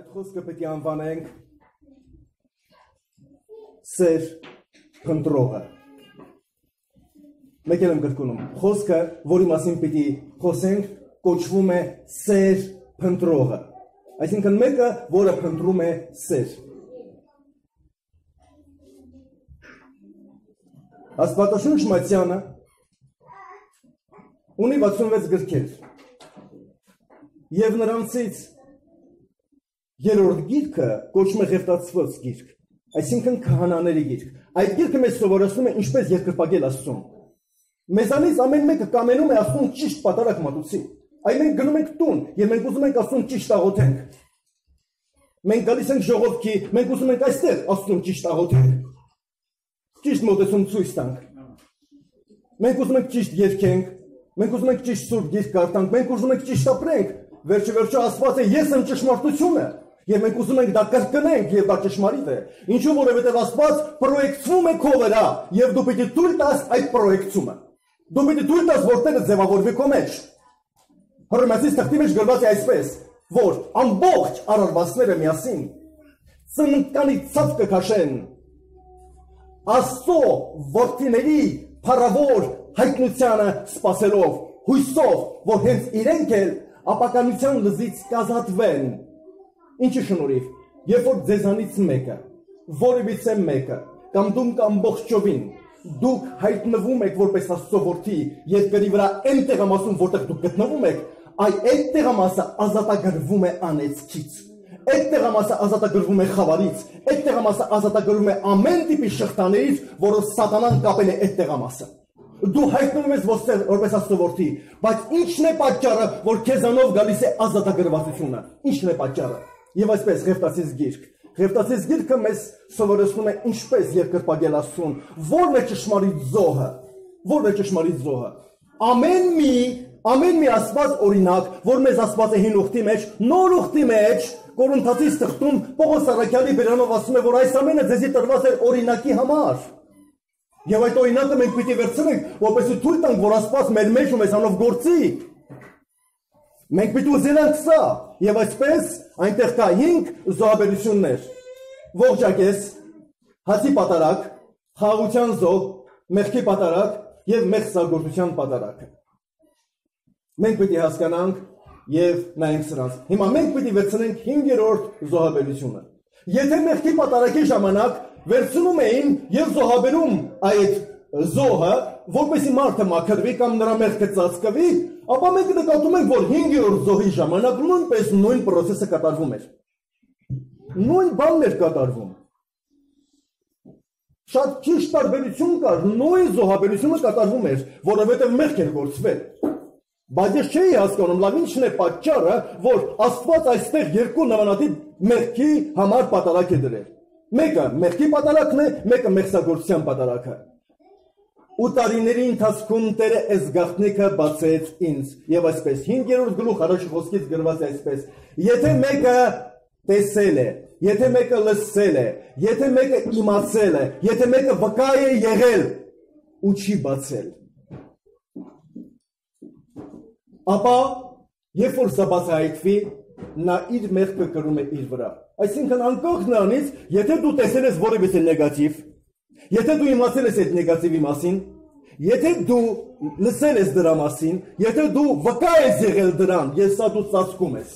Այդ խոսքը պետք է անվանենք սեր փնտրողը։ Մեկ էլ եմ կրկնում, խոսքը, որի մասին պիտի խոսենք, կոչվում է սեր փնտրողը։ Այսինքն մեկը, որը փնտրում է սեր։ Աստվածաշունչ Մատթեանը ունի 66 գրքեր եւ նրանցից երրորդ գիրքը կոչվում է Ղևտացված գիրք, այսինքն քահանաների գիրք։ Այդ գիրքը մեզ սովորեցնում է ինչպես երկրպագել Աստծուն։ Մեզանից ամեն մեկը կամենում է Աստծուն ճիշտ պատարագ մատուցի։ Այ մենք գնում ենք տուն եւ մենք ուզում ենք Աստծուն ճիշտ աղոթենք։ Մենք գալիս ենք ժողովքի, մենք ուզում ենք այստեղ Աստծուն ճիշտ աղոթենք։ Ճիշտ մոտեցում ցույց տանք։ Մենք ուզում ենք ճիշտ երգենք, մենք ուզում ենք ճիշտ սուրբ գիրք կարդանք, մենք ուզում ենք ճիշտ ապրենք։ Վերջը Աստված է ես եմ ճշմարտությունը, եւ մենք ուզում ենք դա կրկնենք եւ դա ճշմարիտ է։ Ինչու որովհետեւ Աստված պրոյեկցվում է քո վրա եւ դու պիտի թույլ տաս այդ պրոյեկցումը։ Դու պիտի թույլ տաս որ Տերը ձևավորվի քո մեջ։ Հռոմեացիս թղթի մեջ գրված է այսպես, որ ամբողջ արարվածները միասին ծննդկանի ցավ կքաշեն Աստծո որդիների փառավոր հայտնությանը սпасելով, հույսով, որ հենց իրենք էլ ապականության լզից կազատվեն։ Ինչի շնորհիվ, երբ որ ձեզանից մեկը, որևիցե մեկը, կամ դու ամբողջովին, դուք հայտնվում եք որպես Աստծո որդի երկրի վրա այն տեղամասում, որտեղ դուք գտնվում եք, այդ տեղամասը ազատագրվում է անեծքից, այդ տեղամասը ազատագրվում է խավարից, այդ տեղամասը ազատագրվում է ամեն տիպի շղթաներից, որով սատանան կապել է այդ տեղամասը։ Դու հայտնվում ես որպես Աստծո որդի, բայց ի՞նչն է պատճառը, որ քեզանով գալիս է ազատագրվածությունը։ Ի՞նչն է պատճառը։ Եվ այսպես Ղևտացիս գիրք։ Ղևտացիս գիրքը մեզ սովորեցնում է ինչպես երկրպագել Աստծուն, ո՞րն է ճշմարիտ զոհը։ Ո՞րն է ճշմարիտ զոհը։ Ամեն մի Աստված օրինակ, որ մեզ Աստված է հին ուխտի մեջ, նոր ուխտի մեջ, Կորինթացիս թղթում Պողոս Առաքյալի բերանով ասում է, որ այս ամենը ձեզի տրված է օրինակի համար։ Եվ այդ օրինակը մենք պիտի վերցնենք, որպեսզի թույլ տանք, որ Աստված մեր մեջ ու մեզանով գործի։ Մենք պիտի ուզենանք սա, եւ այսպես այնտեղ կա 5 զոհաբերություններ։ Ողջակես, հացի պատարագ, խաղաղության զոհ, մեղքի պատարագ եւ մեղսագործության պատարագը։ Մենք պիտի հասկանանք եւ նայենք սրանց։ Հիմա մենք պիտի վերցնենք 5-րդ զոհաբերությունը։ Եթե մեղքի պատարագի ժամանակ վերցնում էին եւ զոհաբերում այդ զոհը, որպեսզի մարդը մաքրվի կամ նրա մեղքը ծածկվի, ապա մենք նկատում ենք, որ 5-րդ զոհի ժամանակ նույնպես նույն process-ը կատարվում էր։ Նույն բանն էր կատարվում։ Շատ քիչ տարբերություն կար, նույն զոհաբերությունը կատարվում էր, որովհետեւ մեղք էր գործվել։ Բայց ես չէի հասկանում, լավ ինչն է պատճառը, որ Աստված այստեղ երկու նմանատիպ մեղքի համար պատարագ է դրել։ Մեկը մեղքի պատարագն է, մեկը մեղսագործության պատարագը։ Ու տարիների ընթացքում Տերը այս գաղտնիքը բացեց ինձ։ Եվ այսպես 5-րդ գլուխ առաջի խոսքից գրված է այսպես. եթե մեկը տեսել է, եթե մեկը լսել է, եթե մեկը իմացել է, եթե մեկը վկա է եղել ու չի բացել, ապա երբ որ սա բացահայտվի, նա իր մեղքը կրում է իր վրա։ Այսինքն անկախ նրանից, եթե դու տեսել ես որևէ նեգատիվ, եթե դու իմացել ես այդ նեգատիվի մասին, եթե դու լսել ես դրա մասին, եթե դու վկա ես եղել դրան, ես սա դու ծածկում ես։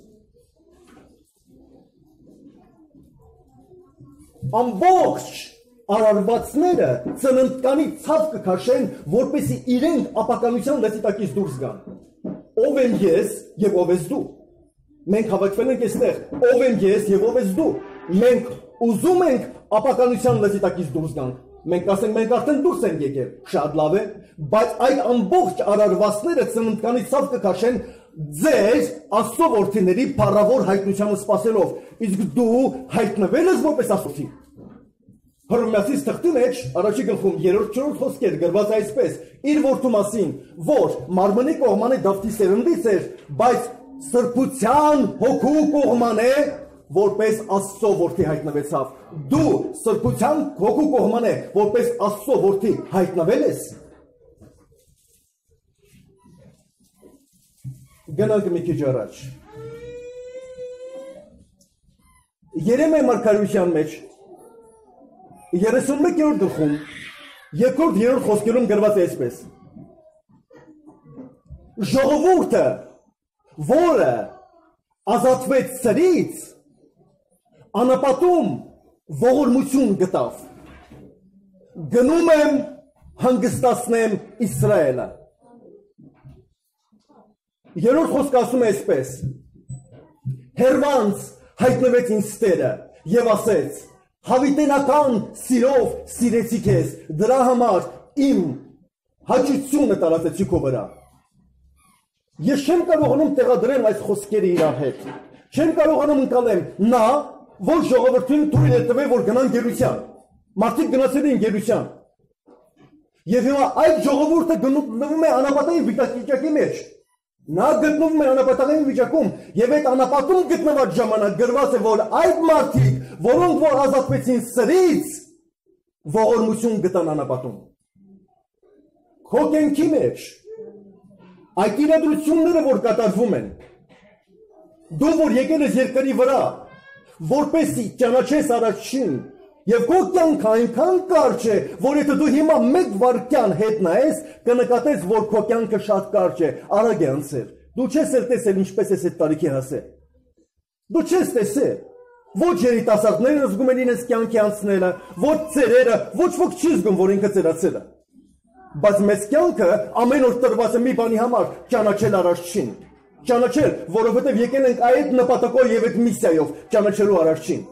Ամբողջ արարվածները ծննդկանի ցավ կքաշեն, որպեսզի իրենք ապականության լեցիտակից դուրս գան։ Ով եմ ես եւ ով ես դու։ Մենք հավաքվել ենք այստեղ, ով եմ ես եւ ով ես դու։ Մենք ուզում ենք ապականության լեցիտակից դուրս գանք։ Մենք ասենք մենք արդեն դուրս ենք եկել, շատ լավ է, բայց այդ ամբողջ արարվածները ծննդկանի ցավ կքաշեն ձեր Աստծո որդիների փառավոր հայտնությանը սпасելով։ Իսկ դու հայտնվել ես որպես Աստծո։ Հռոմեացիս թղթի մեջ առաջի գլխում 3-4 խոսքեր գրված այսպես. իր որդու մասին, որ մարմնի կողմանի Դավթի սերնդից էր, բայց սրբության հոգու կողմանը որպես Աստծո որդի հայտնվեցավ։ Դու սրբության հոգու կողմանը որպես Աստծո որդի հայտնվել ես։ Գնանք մի քիչ առաջ։ Երեմիա մարգարեության մեջ 31-րդ գլխում երկրորդ երրորդ խոսքերում գրված է այսպես. Ժողովուրդը, որը ազատվեց սրից, անապատում ողորմություն գտավ. գնում եմ հանգստացնեմ Իսրայելը։ Երրորդ խոսքը ասում է այսպես. Հերվանց հայտնվեց ինձ Տերը եւ ասեց. հավիտենական սիրով սիրեցի քեզ, դրա համար իմ հաճությունը տարածեցի քո վրա։ Ես չեմ կարողանում տեղադրել այս խոսքերը իրար հետ։ Չեմ կարողանում ընկալեմ նա, որ ժողովրդին թույլ է տվել, որ գնան գերության։ Մարդիկ գնացել են գերության։ Եվ հիմա այդ ժողովուրդը գտնվում է անապատային վիճակի մեջ։ Նա գտնվում է անապատային վիճակում եւ այդ անապատում գտնված ժամանակ գրված է, որ այդ մարդիկ, որոնք որ ազատվեցին սրից, ողորմություն գտան անապատում։ Քո կյանքի մեջ այդ իրադրությունները, որ կատարվում են, դու որ եկել ես երկրի վրա, որպեսզի ճանաչես Արարչին, եւ քո կյանքը այնքան կարճ է, որ եթե դու հիմա մեկ վայրկյան հետ նայես, կնկատես, որ քո կյանքը շատ կարճ է, արագ է անցել։ Դու չես տեսել ինչպես ես այդ տարիքի հասել։ Դու չես տեսել։ Ոչ երիտասարդները զգում են իրենց կյանքի անցնելը, ոչ ծերերը, ոչ ոք չի զգում, որ ինքը ծերացել է։ Բայց մեծ կյանքը ամեն օր տրված է մի բանի համար՝ ճանաչել Արարչին։ Ճանաչել, որովհետև եկել ենք այդ նպատակով եւ այդ միսիայով ճանաչելու Արարչին։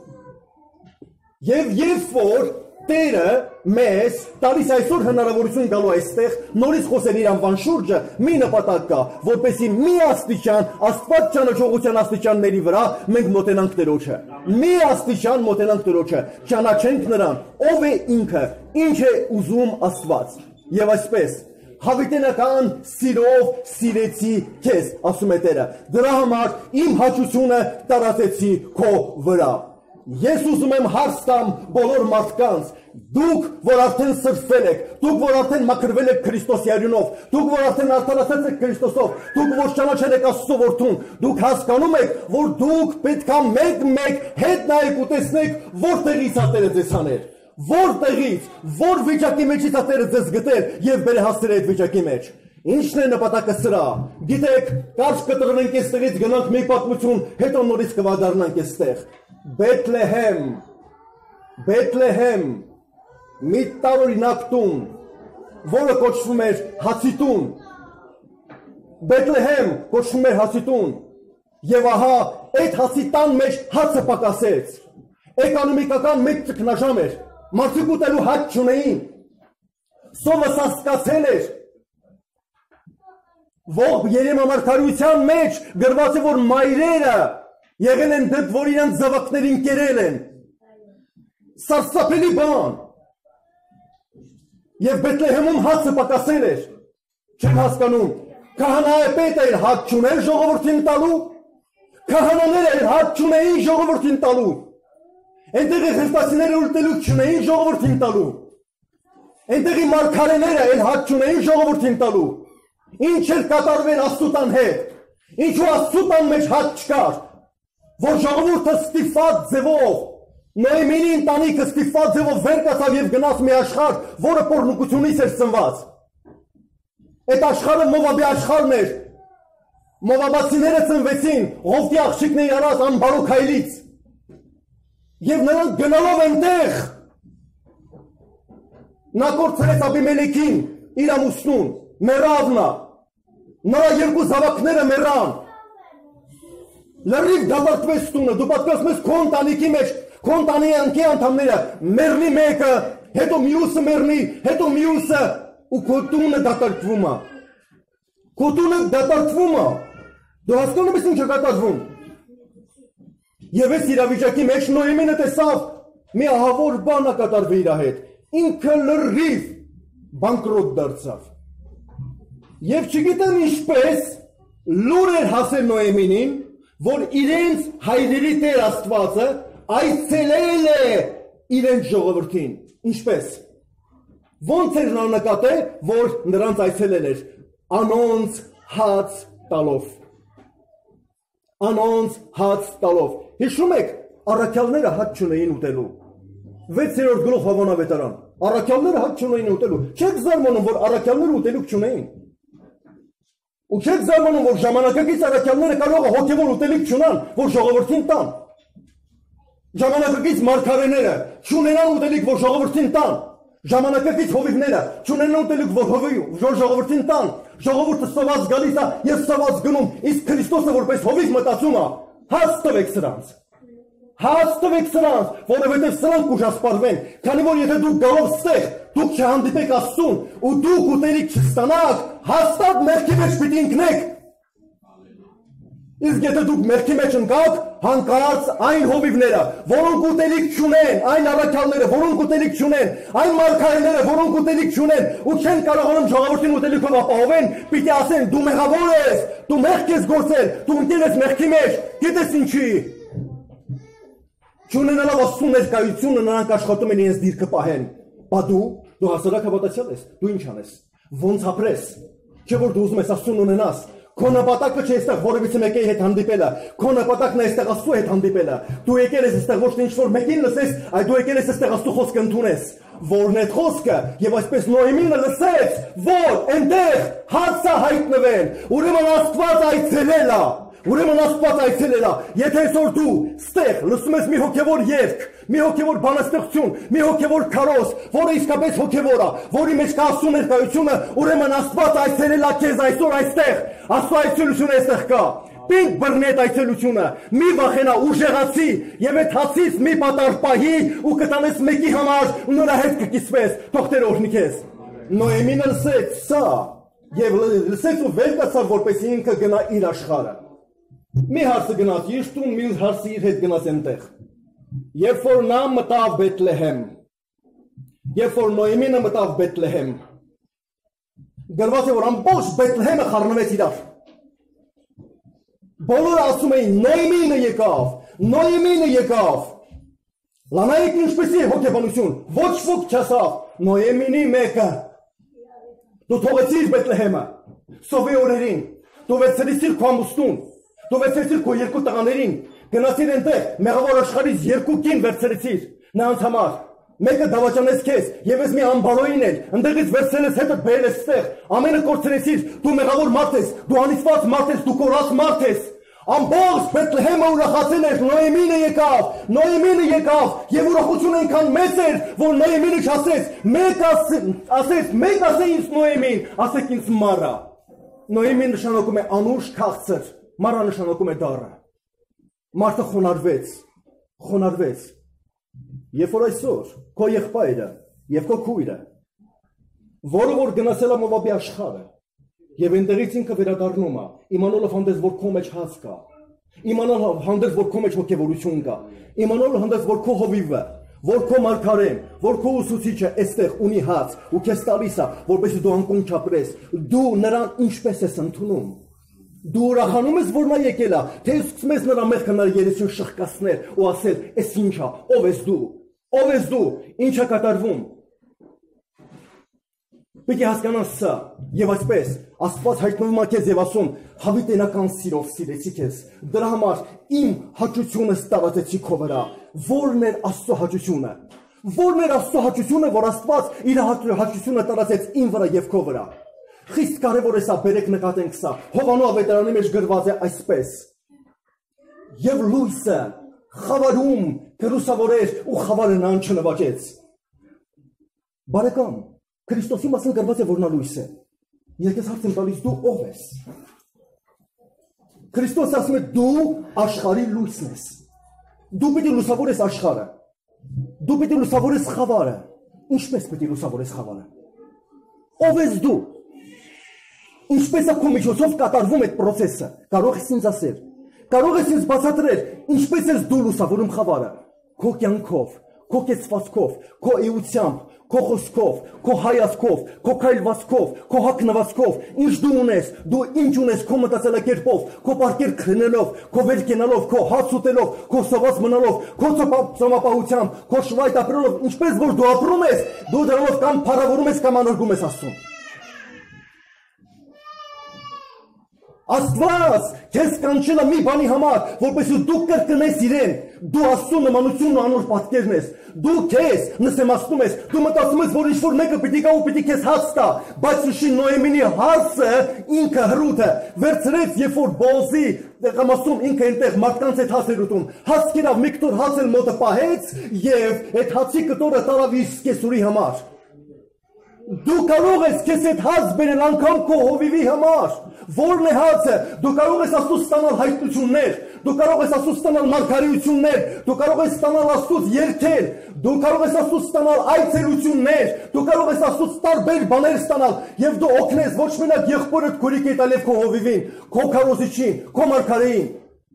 Եվ երբ որ Տերը մեզ տալիս այսօր հնարավորություն գալու այստեղ նորից խոսել իր անվան շուրջը, մի նպատակ կա, որպեսզի մի աստիճան Աստված ճանաչողության աստիճանների վրա մենք մոտենանք Տերոջը։ Մի աստիճան մոտենանք Տերոջը, ճանաչենք նրան, ով է ինքը, ինչ է ուզում Աստված։ Եվ այսպես հավիտենական սիրով սիրեցի քեզ, ասում է Տերը, դրա համար իմ հաճությունը տարածեցի քո վրա։ Ես ուզում եմ հարց տամ բոլոր մարդկանց, դուք, որ արդեն սրբվել եք, դուք, որ արդեն մաքրվել եք Քրիստոսի արյունով, դուք, որ արդեն արդարացել եք Քրիստոսով, դուք, որ ճանաչել եք Աստծո որդուն, դուք հասկանում եք, որ դուք պետք է մեկ-մեկ հետ նայեք ու տեսնեք, որտեղից է Տերը ձեզ հանել, որտեղից, որ վիճակի մեջից է Տերը ձեզ գտել եւ բերել հասցրել այդ վիճակի մեջ։ Ինչն է նպատակը սրա։ Գիտեք, կարճ կտրվենք այստեղից, գնանք մի պատմություն, հետո նորից կվադառնանք այստեղ։ Բեթլեհեմ, մի տարօրինակ տուն, որը կոչվում էր Հացի տուն։ Բեթլեհեմ կոչվում էր Հացի տուն, եւ ահա այդ հացի տան մեջ հացը պակասեց։ Էկոնոմիկական մեծ ճգնաժամ էր, մարդիկ ուտելու հաց չունեին, սովը սաստկացել էր։ Ողջ Երեմիա մարգարեության մեջ գրված է, որ մայրերը եղել են դեպ, որ իրենց զավակներին կերել են։ Սարսափելի բան։ Եվ Բեթլեհեմում հացը պակասել էր։ Չեմ հասկանում, քահանայապետը էր հաց չուներ ժողովրդին տալու, քահանաները էր հաց չունեին ժողովրդին տալու, այնտեղի խրտասիները ուտելու չունեին ժողովրդին տալու, այնտեղի մարգարեները էր հաց չունեին ժողովրդին տալու։ Ինչ էր կատարվել Աստծուտան հետ, ինչու Աստծուտան մեջ հաց չկար, որ ժողովուրդը ստիպված ձևով, Նոյեմինի ընտանիքը ստիպված ձևով վեր կացավ եւ գնաց մի աշխարհ, որը պոռնոգությունից էր ծնված։ Այդ աշխարհը Մովաբի աշխարհն էր։ Մովաբացիները ծնվեցին Ղովտի աղջիկների արած անբարոք հայլից։ Եվ նրանք գնալով այնտեղ նա կորցրեց Աբիմելեքին, իր ամուսնուն, մեռավ նա, նրա երկու զավակները մեռան, լրիվ դատարկվեց տունը, դու պատկերացնում ես քո ընտանիքի մեջ, քո ընտանիքի անդամները, մեռնի մեկը, հետո մյուսը մեռնի, հետո մյուսը, ու քո տունը դատարկվում է, քո տունը դատարկվում է, դու հասկանում ես ինչ է կատարվում։ Եվ այս իրավիճակի մեջ Նոյեմինը տեսավ մի ահավոր բան կատարվի իր հետ, ինքը լրիվ բանկրոտ դարձավ։ Եվ չգիտեմ ինչպես լուր էր հասել Նոյեմինին, որ իրենց հայրերի Տեր Աստվածը այցելել է իրենց ժողովրդին։ Ինչպես։ Ոնց էր նա նկատել, որ նրանց այցելել էր անոնց հաց տալով։ Անոնց հաց տալով։ Հիշում եք, առաքյալները հաց չունեին ուտելու։ 6-րդ գլուխ Հովանավետարան։ Առաքյալները հաց չունեին ուտելու։ Չեք զարմանում, որ առաքյալները ուտելուք չունեին։ Ու չեք զարմանում, որ ժամանակակից առաքյալները կարող է հոգևոր ուտելիք չունան, որ ժողովրդին տան։ Ժամանակակից մարգարեները չունենան ուտելիք, որ ժողովրդին տան։ Ժամանակակից հովիվները չունենան ուտելիք, որ ժողովրդին տան։ Ժողովուրդը սոված գալիս է եւ սոված գնում, իսկ Քրիստոսը որպես հովիվ մտածում է, հաց տվեք սրանց։ Հաց տվեք սրանց, որովհետև սրանք կուժասպարվեն, քանի որ եթե դուք գալով ստեղ, դուք չհանդիպեք Աստծուն ու դուք ուտելիք չստանաք, հաստատ մեղքի մեջ պիտի ընկնեք։ Իսկ եթե դուք մեղքի մեջ ընկաք, հանկարծ այն հովիվները, որոնք ուտելիք չունեն, այն առաքյալները, որոնք ուտելիք չունեն, այն մարգարեները, որոնք ուտելիք չունեն, ու չեն կարողանում ժողովրդին ուտելիքով ապահովեն, պիտի ասեն՝ դու մեղավոր ես, դու մեղք ես գործել, դու ընկել ես մեղքի մեջ, գիտես ինչի։ Չունենալով Աստծու ներկայությունը նրանք աշխատում են իրենց դիրքը պահեն։ Բա դու հասարակ հավատացյալ ես, դու ինչ անես, ոնց ապրես, չէ որ դու ուզում ես Աստծուն ունենաս, քո նպատակը չէ այստեղ որևիցե մեկի հետ հանդիպելը, քո նպատակն է այստեղ Աստծու հետ հանդիպելը, դու եկել ես այստեղ ոչ թե ինչ-որ մեկին լսես, այլ դու եկել ես այստեղ Աստծու խոսքը ընդունես, որն է խոսքը, եւ այսպես Նոեմինը լսեց, որ այնտեղ հաց է հայտնվել, ուրեմն Աստված այցելել է։ Ուրեմն Աստված այցելել է, եթե այսօր դու ստեղ լսում ես մի հոգևոր երգ, մի հոգևոր բանաստեղծություն, մի հոգևոր քարոզ, որը իսկապես հոգևոր է, որի մեջ կա Աստծո ներկայությունը, ուրեմն Աստված այցելել է քեզ այսօր այստեղ, Աստծո այցելությունը այստեղ կա։ Պինդ բռնի այդ այցելությունը, մի վախենա, ուժեղացի եւ այդ հացից մի պատար պահի ու կտանես մեկի համար ու նրա հետ կկիսվես, թող Տերը օրհնի քեզ։ Նոեմինը լսեց սա եւ լսեց ու վեր կացավ, որպեսզի ինքը գնա իր աշխարհը։ Մի հարցը գնաց իր տուն, մի հարցը իր հետ գնաց այնտեղ։ Երբ որ նա մտավ Բեթլեհեմ, երբ որ Նոեմինը մտավ Բեթլեհեմ, գրված է որ ամբողջ Բեթլեհեմը խառնվեց իրար։ Բոլորը ասում էին Նոեմինը եկավ, Նոեմինը եկավ։ Լանայեք ինչպեսի է հոգեբանություն, ոչ ոք չասավ Նոեմինի մեկը։ Դու թողեցիր Բեթլեհեմը, սովի օրերին, դու վերցրեցիր քո ամուսնուն, դու վերցրեցիր քո երկու տղաներին, գնացիր այնտեղ, մեղավոր աշխարհից երկու կին վերցրեցիր նրանց համար։ Մեկը դավաճանեց քեզ, եւ ես մի ամբարոյին էլ, ընդեղից վերցրել ես հետը բերել ես ստեղ, ամենը կորցրեցիր, դու մեղավոր մարդ ես, դու անիծված մարդ ես, դու կորած մարդ ես։ Ամբողջ Բեթլեհեմը ուրախացել էր, Նոեմինը եկավ, եւ ուրախությունը այնքան մեծ էր, որ Նոեմինը չասեց, մեկ ասե ինձ Նոեմին, ասեք ինձ Մարա։ Նոեմին նշանակում է անուշ քաղցր, Մարա նշանակում է դառը։ Մարդը խոնարհվեց։ Երբ որ այսօր քո եղբայրը եւ քո քույրը, որը որ գնացել է Մովաբի աշխարհը, եւ այնտեղից ինքը վերադառնում է, իմանալով հանդես որ քո մեջ հաց կա, իմանալով հանդես որ քո մեջ հոգեվորություն կա, իմանալով հանդես որ քո հովիվը, որ քո մարգարեն, որ քո ուսուցիչը այստեղ ունի հաց ու քեզ տալիս է, որպեսզի դու անկուն չապրես, դու նրան ինչպես ես ընդունում։ Դու ուրախանում ես, որ նա եկել է, թե սկսում ես նրա մեղքը նրա երեսին շղկացնել ու ասել, «Էս ինչ է, ով ես դու, ինչ է կատարվում»։ Պիտի հասկանաս սա, եւ այսպես Աստված հայտնվում է քեզ եւ ասում, հավիտենական սիրով սիրեցի քեզ, դրա համար իմ հաճությունս տարածեցի քո վրա։ Որն էր Աստծո հաճությունը։ Որն էր Աստծո հաճությունը, որ Աստված իր հաճությունը տարածեց իմ վրա եւ քո վրա։ Խիստ կարևոր է սա, բերեք նկատենք սա։ Հովանու ավետարանի մեջ գրված է այսպես. Եվ լույսը խավարում կլուսավորեր ու խավարը նրան չնվաճեց։ Բարեկամ, Քրիստոսի մասին գրված է, որ նա լույս է։ Ես հարց եմ տալիս, դու ով ես։ Քրիստոսը ասում է, դու աշխարհի լույսն ես։ Դու պիտի լուսավորես աշխարհը։ Դու պիտի լուսավորես խավարը։ Ինչպես պիտի լուսավորես խավարը։ Ով ես դու։ Ինչպես է քո միջոցով կատարվում այդ process-ը։ Կարող ես ինձ ասել։ Կարող ես ինձ բացատրել, ինչպես ես դու լուսավորում խավարը։ Քո կյանքով, քո կեցվածքով, քո էությամբ, քո խոսքով, քո հայացքով, քո քայլվածքով, քո հագնվածքով, ինչ դու ունես, դու ինչ ունես քո մտածելակերպով, քո պարկեր քնելով, քո վեր կենալով, քո հաց ուտելով, քո սոված մնալով, քո ծոմապահությամբ, քո շվայտ ապրելով, ինչպես որ դու ապրում ես, դու դրանով կամ փառավորում ես կամ անարգում ես Աստծուն։ Աստված քեզ կանչել է մի բանի համար, որպեսզի դու կրկնես իրեն, դու Աստծո նմանությունն ու անոր պատկերն ես, դու քեզ նսեմացնում ես, դու մտածում ես, որ ինչ-որ մեկը պիտի գա ու պիտի քեզ հաց տա, բայց ուշի Նոեմինի հարցը ինքը հրութը վերցրեց, երբ որ Բոզի դեղամասում ինքը այնտեղ մարդկանց հետ հաց էր ուտում, հաց կերավ մի կտոր հաց էլ մոտը պահեց եւ այդ հացի կտորը տարավ իր սկեսուրի համար։ Դու կարող ես քեզ այդ հաց բերել անգամ քո հովիվի համար։ Որն է հացը։ Դու կարող ես Աստծուց ստանալ հայտնություններ, դու կարող ես Աստծուց ստանալ մարգարեություններ, դու կարող ես ստանալ Աստծուց երգեր, դու կարող ես Աստծուց ստանալ այցելություններ, դու կարող ես Աստծուց տարբեր բաներ ստանալ եւ դու օգնես ոչ մենակ եղբորդ քուրիկի տալև քո հովիվին, քո քարոզիչին, քո մարգարեին։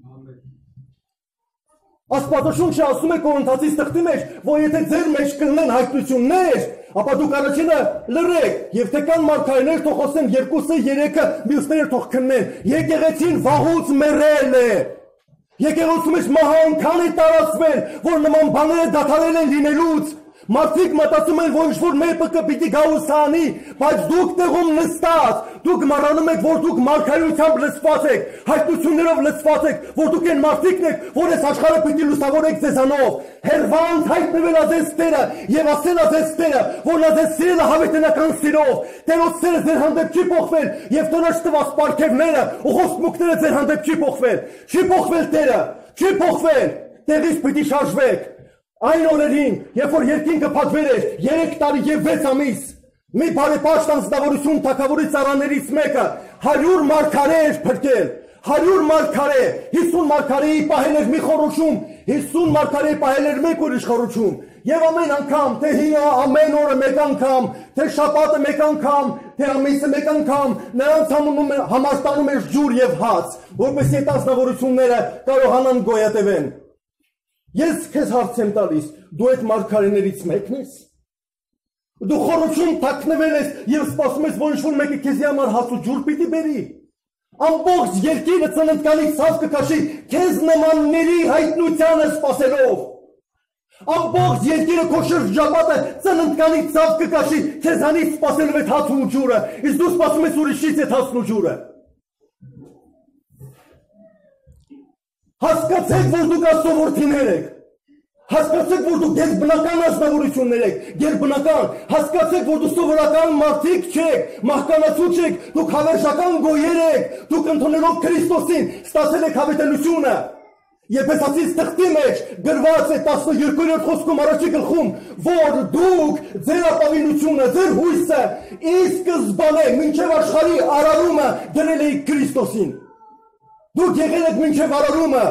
Աստվածաշունչը ասում է Կորինթացիս թղթի մեջ, որ եթե ձեր մեջ կլինեն հայտնություններ, ապա դուք առաջինը լռեք եւ թե կան մարգարեներ թող խոսեն երկուսը երեքը մյուսները թող քննեն։ Եկեղեցին վաղուց մեռել է։ Եկեղեցու մեջ մահանքան է տարածվել, որ նման բաները դադարել են լինելուց։ Մարդիկ մտածում են, որ ինչ-որ մեկը պիտի գա ու սանի, բայց դուք տեղում նստած, դուք մառանում եք, որ դուք մարգարեությամբ լցված եք, հայտնություններով լցված եք, որ դուք են մարդիկն եք, որ այս աշխարհը պիտի լուսավորեք ձեզանով։ Հերվանց հայտնվել է ձեզ Տերը եւ ասել է ձեզ Տերը, որ նա ձեզ սիրել է հավիտենական սիրով։ Տերոջ սերը ձեր հանդեպ չի փոխվել եւ տնոջ տված պարգևները ու խոստմունքները ձեր հանդեպ չի փոխվել։ Չի փոխվել Տերը, չի փոխվել։ Տեղից պիտի շարժվեք։ Այն օրերին, երբ որ երկինքը փակվել էր 3 տարի եւ 6 ամիս, մի բարեպաշտ անձնավորություն թագավորի ծառաներից մեկը 100 մարգարե էր փրկել, 100 մարգարե, 50 մարգարեի պահել էր մի խորհրդում, 50 մարգարեի պահել էր մեկ ուրիշ խորհրդում, եւ ամեն անգամ, թե հինա ամեն օրը մեկ անգամ, թե շաբաթը մեկ անգամ, թե ամիսը մեկ անգամ, նրանց համարտանում էր ջուր եւ հաց, որպեսզի այդ անձնավորությունները կարողանան գոյատևեն։ Ես քեզ հարց եմ տալիս, դու այդ մարգարեներից մեկն ես։ Դու խորհրդում թաքնվել ես եւ սպասում ես, որ ինչ-որ մեկը քեզի համար հաց ու ջուր պիտի բերի։ Ամբողջ երկիրը ծննդկալից ցավ կքաշի քեզ նմանների հայտնությանը սպասելով։ Ամբողջ երկիրը քո շրջապատը ծննդկալից ցավ կքաշի քեզանից սպասելով այդ հացն ու ջուրը, իսկ դու սպասում ես ուրիշից այդ հացն ու ջուրը։ Հասկացեք, որ դուք Աստծո որդիներ եք։ Հասկացեք, որ դուք գերբնական ազնվորություններ եք, գերբնական, հասկացեք, որ դուք սովորական մարդիկ չեք, մահկանացու չեք, դուք հավերժական գոյեր եք, դուք ընդունելով Քրիստոսին ստացել եք հավիտենությունը։ Եփեսացիս թղթի մեջ գրված է 12-րդ խոսքում առաջի գլխում, որ դուք ձեր ապավինությունը, ձեր հույսը ի սկզբանե մինչև աշխարհի արարումը դրել եք Քրիստոսին։ Դուք եղել եք մինչև արարումը։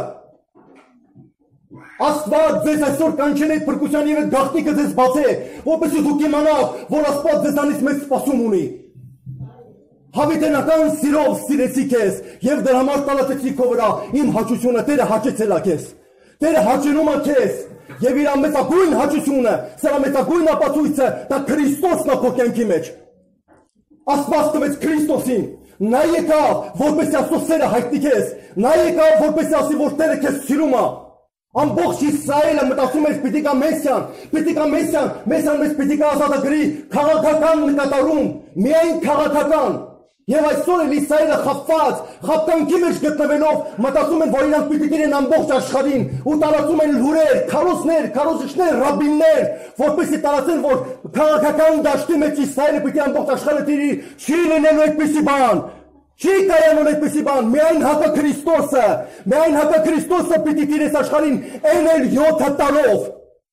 Աստված ձեզ այսօր կանչել է փրկության եւ գաղտնիքը ձեզ բացե, որպեսզի դուք իմանաք, որ Աստված ձեզանից մեծ սպասում ունի։ Հավիտենական սիրով սիրեցի քեզ եւ դրա համար տալացեցի քո վրա իմ հաճությունը, Տերը հաճեցել է քեզ։ Տերը հաճենում է քեզ եւ իր ամենագույն հաճությունը, սրա մեծագույն ապացույցը դա Քրիստոսն է քո կյանքի մեջ։ Աստված տվեց Քրիստոսին։ Նա եկավ, որպեսզի Աստծո սերը հայտնի քեզ։ Նա եկավ, որպեսզի ասի, որ Տերը քեզ սիրում է։ Ամբողջ Իսրայելը մտածում էր պիտի գա Մեսիան, Մեսիան մեզ պիտի գա ազատագրի, քաղաքական նկատառում, միայն քաղաքական։ Եվ այսօր էլ Իսրայելը խաբկանքի մեջ գտնվելով մտածում են, որ իրանք պիտի գերեն ամբողջ աշխարհին ու տարածում են լուրեր, քարոզներ, քարոզիչներ, ռաբիններ, որպեսզի տարածեն, որ քաղաքական դաշտի մեջ Իսրայելը պիտի ամբողջ աշխարհը տիրի, չի լինելու այդպիսի բան։ Չի կայանում այդպիսի բան, միայն հակա Քրիստոսը պիտի տիրես աշխարհին, այն էլ 7 տարով,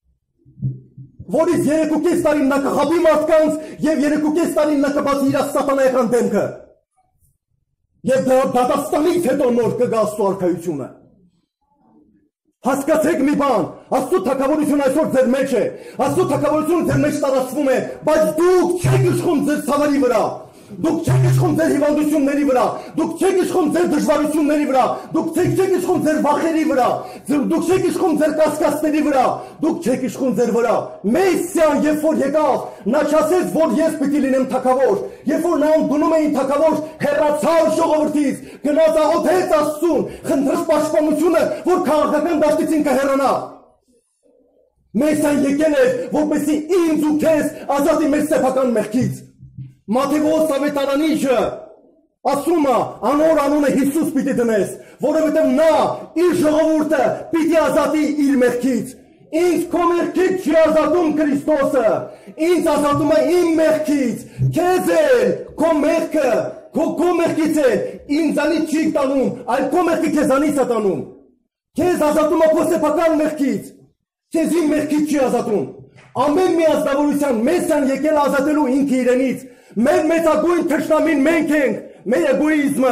որից 3.5 տարին նա կխաբի մարդկանց եւ 3.5 տարին նա կբացի իր սատանայական դեմքը։ Եվ դատաստանից հետո նոր կգա Աստծո արքայությունը։ Հասկացեք մի բան, Աստծո թագավորությունը այսօր ձեր մեջ է, Աստծո թագավորությունը ձեր մեջ տարածվում է, բայց դուք չեք իշխում ձեր ցավերի վրա։ Դուք չեք իշխում ձեր հիվանդությունների վրա, դուք չեք իշխում ձեր դժվարությունների վրա, դուք չեք իշխում ձեր վախերի վրա, դուք չեք իշխում ձեր կասկածների վրա, դուք չեք իշխում ձեր վրա։ Մեսիան երբ որ եկավ, նա չասեց, որ ես պիտի լինեմ թագավոր, երբ որ նա ընդունում էին թագավոր, հեռացավ ժողովրդից, գնաց աղոթեց Աստծուն, խնդրեց պաշտպանությունը, որ քաղաքական դաշտից կհեռանա։ Մեսիան եկել էր, որպեսզի ինձ ու քեզ ազատի մեր սեփական մեղքից։ Մատթեոս ավետարանիչը Ասում է, անոր անունը Հիսուս պիտի դնես, որովհետև նա իր ժողովուրդը պիտի ազատի իր մեղքից։ Ինձ քո մեղքից չի ազատում Քրիստոսը, ինձ ազատում է իմ մեղքից, քեզ էլ քո մեղքը, քո մեղքից էլ ինձանից չի տանում, այլ քո մեղքը քեզանից է տանում։ Քեզ ազատում է քո սեփական մեղքից, քեզ իմ մեղքից չի ազատում։ Ամեն մի ազնվորության մեզ են եկել ազատելու ինքը իրենից։ Մեր մեծագույն թշնամին մենք ենք, մեր էգոիզմը։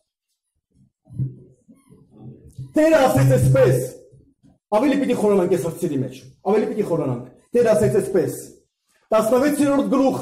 Տերը ասեց այսպես, ավելի պիտի խորանանք այս հարցերի մեջ, ավելի պիտի խորանանք։ Տերը ասեց այսպես, 16-րդ գլուխ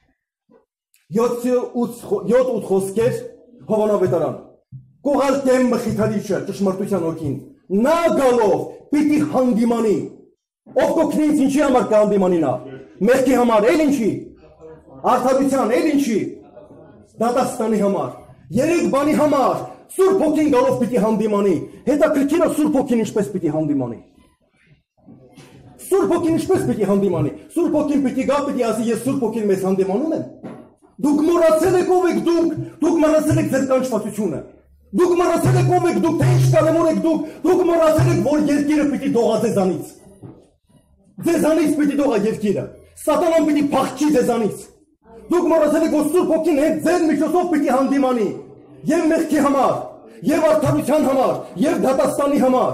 7-8 խոսքեր Հովանավետարան։ Կողարկեմ մխիթարիչը ճշմարտության ոգին, նա գալով պիտի հանդիմանի։ Ով կօգնի ինձ ինչի համար կհանդիմանի նա։ Մեղքի համար, էլ ինչի։ Արդարության, էլ ինչի։ Դատաստանի համար։ Երեք բանի համար Սուրբ Հոգին գալով պիտի հանդիմանի։ Հետաքրքիր է Սուրբ Հոգին ինչպես պիտի հանդիմանի։ Սուրբ Հոգին ինչպես պիտի հանդիմանի։ Սուրբ Հոգին պիտի գա, պիտի ասի ես Սուրբ Հոգին մեզ հանդիմանում եմ։ Դուք մոռացել եք ով եք դուք մոռացել եք ձեր կանչվածությունը։ Դուք մոռացել եք ով եք դուք, թե ինչ կարևոր եք դուք մոռացել եք, որ երկիրը պիտի դողա ձեզանից։ Ձեզանից պիտի դողա երկիրը։ Սատանան պիտի փախչի ձեզանից։ Դուք մոռացել եք, որ Սուրբ Հոգին հետ ձեր միջոցով պիտի հանդիմանի եւ մեղքի համար, եւ արդարության համար, եւ դատաստանի համար։